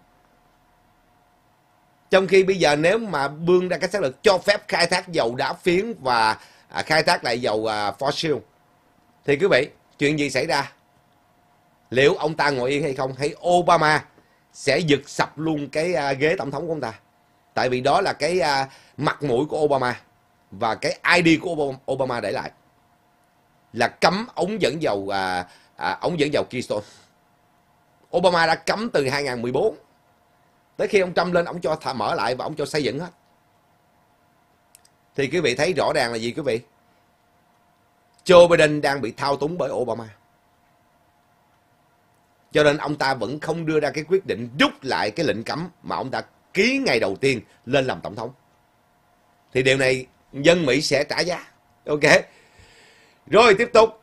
Trong khi bây giờ nếu mà bương ra cái xác lực cho phép khai thác dầu đá phiến và khai thác lại dầu fossil, thì quý vị, chuyện gì xảy ra? Liệu ông ta ngồi yên hay không? Hay Obama sẽ giật sập luôn cái ghế tổng thống của ông ta? Tại vì đó là cái mặt mũi của Obama và cái ID của Obama để lại là cấm ống dẫn dầu Keystone. Obama đã cấm từ 2014. Tới khi ông Trump lên, ông cho mở lại và ông cho xây dựng hết. Thì quý vị thấy rõ ràng là gì quý vị? Joe Biden đang bị thao túng bởi Obama. Cho nên ông ta vẫn không đưa ra cái quyết định rút lại cái lệnh cấm mà ông ta ký ngày đầu tiên lên làm tổng thống. Thì điều này dân Mỹ sẽ trả giá. Ok. Rồi tiếp tục.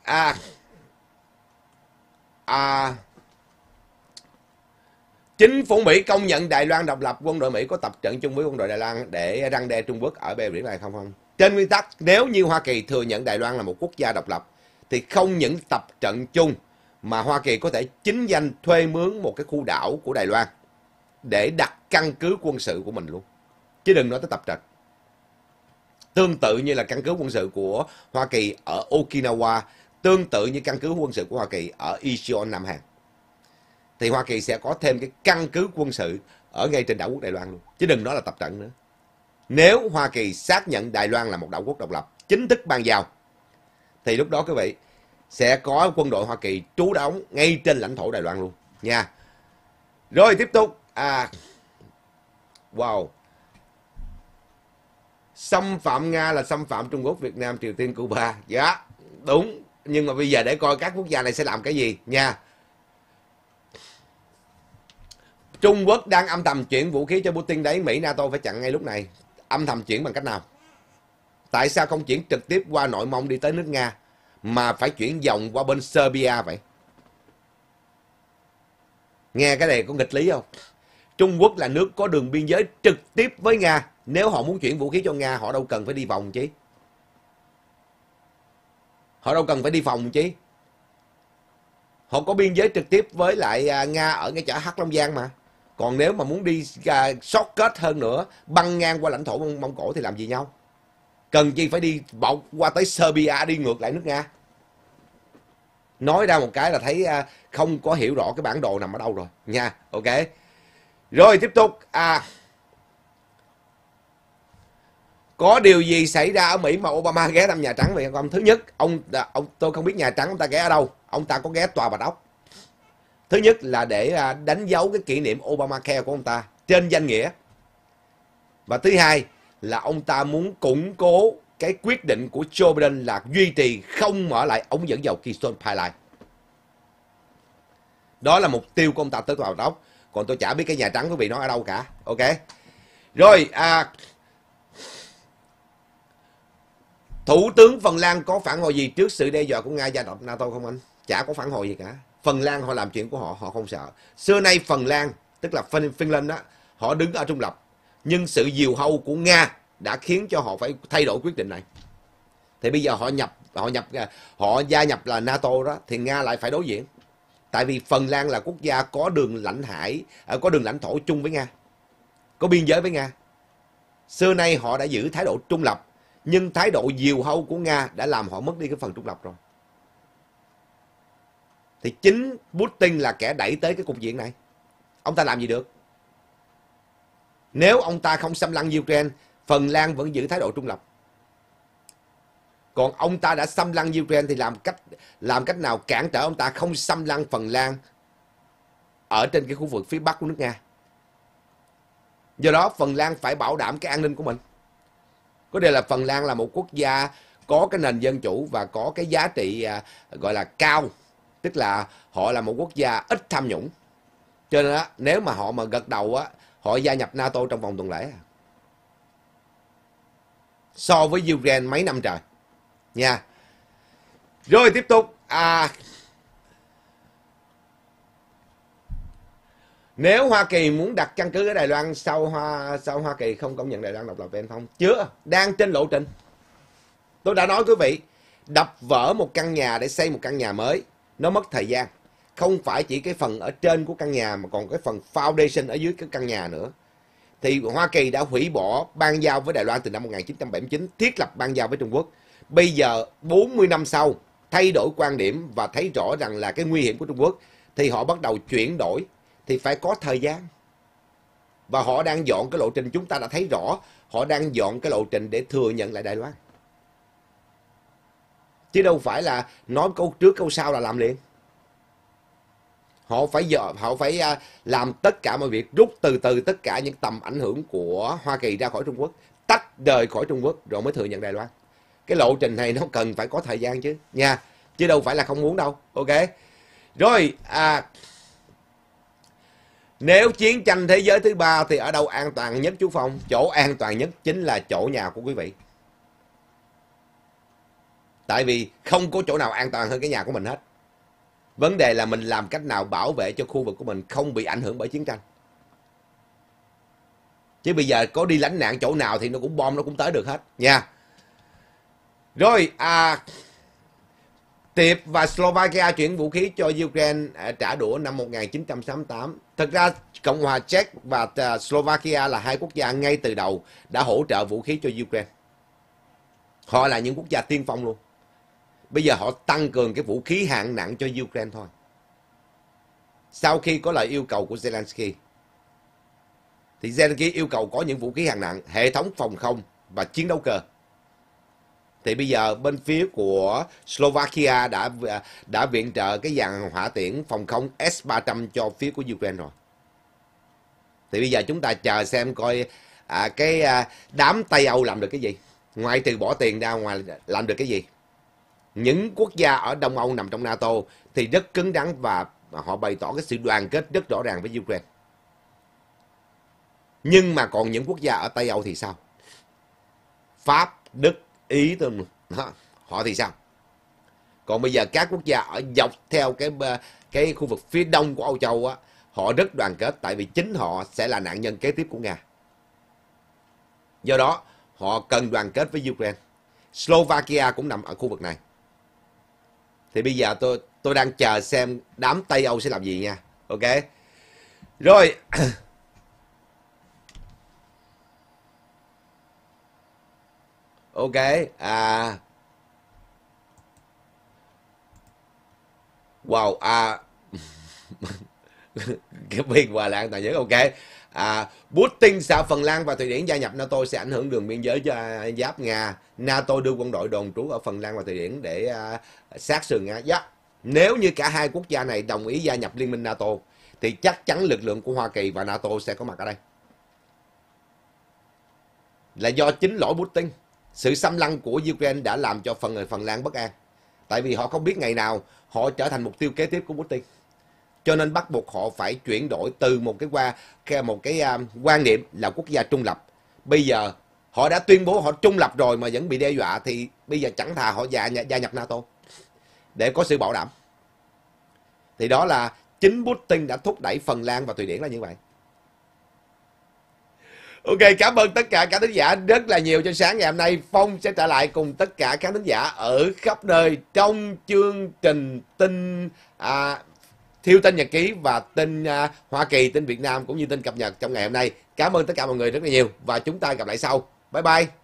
Chính phủ Mỹ công nhận Đài Loan độc lập. Quân đội Mỹ có tập trận chung với quân đội Đài Loan để răn đe Trung Quốc ở bờ biển này không? Trên nguyên tắc, nếu như Hoa Kỳ thừa nhận Đài Loan là một quốc gia độc lập, thì không những tập trận chung mà Hoa Kỳ có thể chính danh thuê mướn một cái khu đảo của Đài Loan để đặt căn cứ quân sự của mình luôn. Chứ đừng nói tới tập trận. Tương tự như là căn cứ quân sự của Hoa Kỳ ở Okinawa, tương tự như căn cứ quân sự của Hoa Kỳ ở Incheon, Nam Hàn. Thì Hoa Kỳ sẽ có thêm cái căn cứ quân sự ở ngay trên đảo quốc Đài Loan luôn. Chứ đừng nói là tập trận nữa. Nếu Hoa Kỳ xác nhận Đài Loan là một đảo quốc độc lập, chính thức ban giao, thì lúc đó quý vị sẽ có quân đội Hoa Kỳ trú đóng ngay trên lãnh thổ Đài Loan luôn nha. Rồi tiếp tục. Wow. Xâm phạm Nga là xâm phạm Trung Quốc, Việt Nam, Triều Tiên, Cuba. Dạ, đúng. Nhưng mà bây giờ để coi các quốc gia này sẽ làm cái gì nha. Trung Quốc đang âm thầm chuyển vũ khí cho Putin đấy, Mỹ NATO phải chặn ngay lúc này. Âm thầm chuyển bằng cách nào? Tại sao không chuyển trực tiếp qua nội mông đi tới nước Nga, mà phải chuyển vòng qua bên Serbia vậy? Nghe cái này có nghịch lý không? Trung Quốc là nước có đường biên giới trực tiếp với Nga. Nếu họ muốn chuyển vũ khí cho Nga, họ đâu cần phải đi vòng chứ. Họ đâu cần phải đi vòng chứ. Họ có biên giới trực tiếp với lại Nga ở ngay chợ Hắc Long Giang mà. Còn nếu mà muốn đi shortcut hơn nữa, băng ngang qua lãnh thổ Mông Cổ thì làm gì nhau? Cần chi phải đi bọc qua tới Serbia, đi ngược lại nước Nga? Nói ra một cái là thấy không có hiểu rõ cái bản đồ nằm ở đâu rồi nha. Ok. Rồi tiếp tục. Có điều gì xảy ra ở Mỹ mà Obama ghé thăm Nhà Trắng vậy không? Thứ nhất, tôi không biết Nhà Trắng ông ta ghé ở đâu. Ông ta có ghé Tòa Bạch Ốc. Thứ nhất là để đánh dấu cái kỷ niệm Obamacare của ông ta trên danh nghĩa. Và thứ hai là ông ta muốn củng cố cái quyết định của Joe Biden là duy trì không mở lại ống dẫn dầu Keystone Pipeline. Đó là mục tiêu của ông ta tới Tòa Bạch Ốc. Còn tôi chả biết cái Nhà Trắng quý vị nói ở đâu cả. Ok. Rồi, Thủ tướng Phần Lan có phản hồi gì trước sự đe dọa của Nga gia nhập NATO không anh? Chả có phản hồi gì cả. Phần Lan họ làm chuyện của họ, họ không sợ. Xưa nay Phần Lan, tức là Finland đó, họ đứng ở trung lập. Nhưng sự diều hâu của Nga đã khiến cho họ phải thay đổi quyết định này. Thì bây giờ họ gia nhập là NATO đó, thì Nga lại phải đối diện. Tại vì Phần Lan là quốc gia có đường lãnh thổ chung với Nga, có biên giới với Nga. Xưa nay họ đã giữ thái độ trung lập, nhưng thái độ diều hâu của Nga đã làm họ mất đi cái phần trung lập rồi. Thì chính Putin là kẻ đẩy tới cái cục diện này. Ông ta làm gì được? Nếu ông ta không xâm lăng Ukraine, Phần Lan vẫn giữ thái độ trung lập. Còn ông ta đã xâm lăng Ukraine thì làm cách nào cản trở ông ta không xâm lăng Phần Lan ở trên cái khu vực phía bắc của nước Nga? Do đó Phần Lan phải bảo đảm cái an ninh của mình. Có điều là Phần Lan là một quốc gia có cái nền dân chủ và có cái giá trị gọi là cao. Tức là họ là một quốc gia ít tham nhũng. Cho nên đó, nếu mà họ mà gật đầu á, họ gia nhập NATO trong vòng tuần lễ. So với Ukraine mấy năm trời. Nha. Rồi tiếp tục. Nếu Hoa Kỳ muốn đặt căn cứ ở Đài Loan sau Hoa Kỳ không công nhận Đài Loan độc lập hay không? Chưa, đang trên lộ trình. Tôi đã nói quý vị, đập vỡ một căn nhà để xây một căn nhà mới, nó mất thời gian. Không phải chỉ cái phần ở trên của căn nhà mà còn cái phần foundation ở dưới cái căn nhà nữa. Thì Hoa Kỳ đã hủy bỏ ban giao với Đài Loan từ năm 1979, thiết lập ban giao với Trung Quốc. Bây giờ 40 năm sau, thay đổi quan điểm và thấy rõ rằng là cái nguy hiểm của Trung Quốc, thì họ bắt đầu chuyển đổi. Thì phải có thời gian. Và họ đang dọn cái lộ trình, chúng ta đã thấy rõ, họ đang dọn cái lộ trình để thừa nhận lại Đài Loan. Chứ đâu phải là nói câu trước câu sau là làm liền. Họ phải làm tất cả mọi việc, rút từ từ tất cả những tầm ảnh hưởng của Hoa Kỳ ra khỏi Trung Quốc, tách rời khỏi Trung Quốc rồi mới thừa nhận Đài Loan. Cái lộ trình này nó cần phải có thời gian chứ nha, chứ đâu phải là không muốn đâu. Ok. Rồi nếu chiến tranh thế giới thứ ba thì ở đâu an toàn nhất chú Phong? Chỗ an toàn nhất chính là chỗ nhà của quý vị. Tại vì không có chỗ nào an toàn hơn cái nhà của mình hết. Vấn đề là mình làm cách nào bảo vệ cho khu vực của mình không bị ảnh hưởng bởi chiến tranh. Chứ bây giờ có đi lánh nạn chỗ nào thì bom nó cũng tới được hết nha. Rồi Tiệp và Slovakia chuyển vũ khí cho Ukraine trả đũa năm 1968. Thật ra Cộng hòa Czech và Slovakia là hai quốc gia ngay từ đầu đã hỗ trợ vũ khí cho Ukraine. Họ là những quốc gia tiên phong luôn. Bây giờ họ tăng cường cái vũ khí hạng nặng cho Ukraine thôi. Sau khi có lời yêu cầu của Zelensky, thì Zelensky yêu cầu có những vũ khí hạng nặng, hệ thống phòng không và chiến đấu cơ. Thì bây giờ bên phía của Slovakia đã viện trợ cái dàn hỏa tiễn phòng không S-300 cho phía của Ukraine rồi. Thì bây giờ chúng ta chờ xem coi đám Tây Âu làm được cái gì. Ngoài trừ bỏ tiền ra, ngoài làm được cái gì. Những quốc gia ở Đông Âu nằm trong NATO thì rất cứng rắn và họ bày tỏ cái sự đoàn kết rất rõ ràng với Ukraine. Nhưng mà còn những quốc gia ở Tây Âu thì sao? Pháp, Đức, Ý họ thì sao? Còn bây giờ các quốc gia ở dọc theo cái khu vực phía đông của Âu Châu á, họ rất đoàn kết, tại vì chính họ sẽ là nạn nhân kế tiếp của Nga. Do đó họ cần đoàn kết với Ukraine. Slovakia cũng nằm ở khu vực này. Thì bây giờ tôi đang chờ xem đám Tây Âu sẽ làm gì nha. Ok. Rồi. Ok. Wow. Cái viên Hòa Lan tài nhớ. Ok. Putin sợ Phần Lan và Thụy Điển gia nhập NATO sẽ ảnh hưởng đường biên giới giáp Nga. NATO đưa quân đội đồn trú ở Phần Lan và Thụy Điển để sát sườn Nga. Yeah. Nếu như cả hai quốc gia này đồng ý gia nhập Liên minh NATO thì chắc chắn lực lượng của Hoa Kỳ và NATO sẽ có mặt ở đây. Là do chính lỗi Putin. Sự xâm lăng của Ukraine đã làm cho Phần Lan bất an. Tại vì họ không biết ngày nào họ trở thành mục tiêu kế tiếp của Putin. Cho nên bắt buộc họ phải chuyển đổi từ một cái quan niệm là quốc gia trung lập. Bây giờ họ đã tuyên bố họ trung lập rồi mà vẫn bị đe dọa, thì bây giờ chẳng thà họ gia nhập NATO để có sự bảo đảm. Thì đó là chính Putin đã thúc đẩy Phần Lan và Thụy Điển là như vậy. Ok, cảm ơn tất cả các thính giả rất là nhiều cho sáng ngày hôm nay. Phong sẽ trở lại cùng tất cả các thính giả ở khắp nơi trong chương trình tin Thiêu tin nhật ký và tin Hoa Kỳ, tin Việt Nam cũng như tin cập nhật trong ngày hôm nay. Cảm ơn tất cả mọi người rất là nhiều và chúng ta gặp lại sau. Bye bye.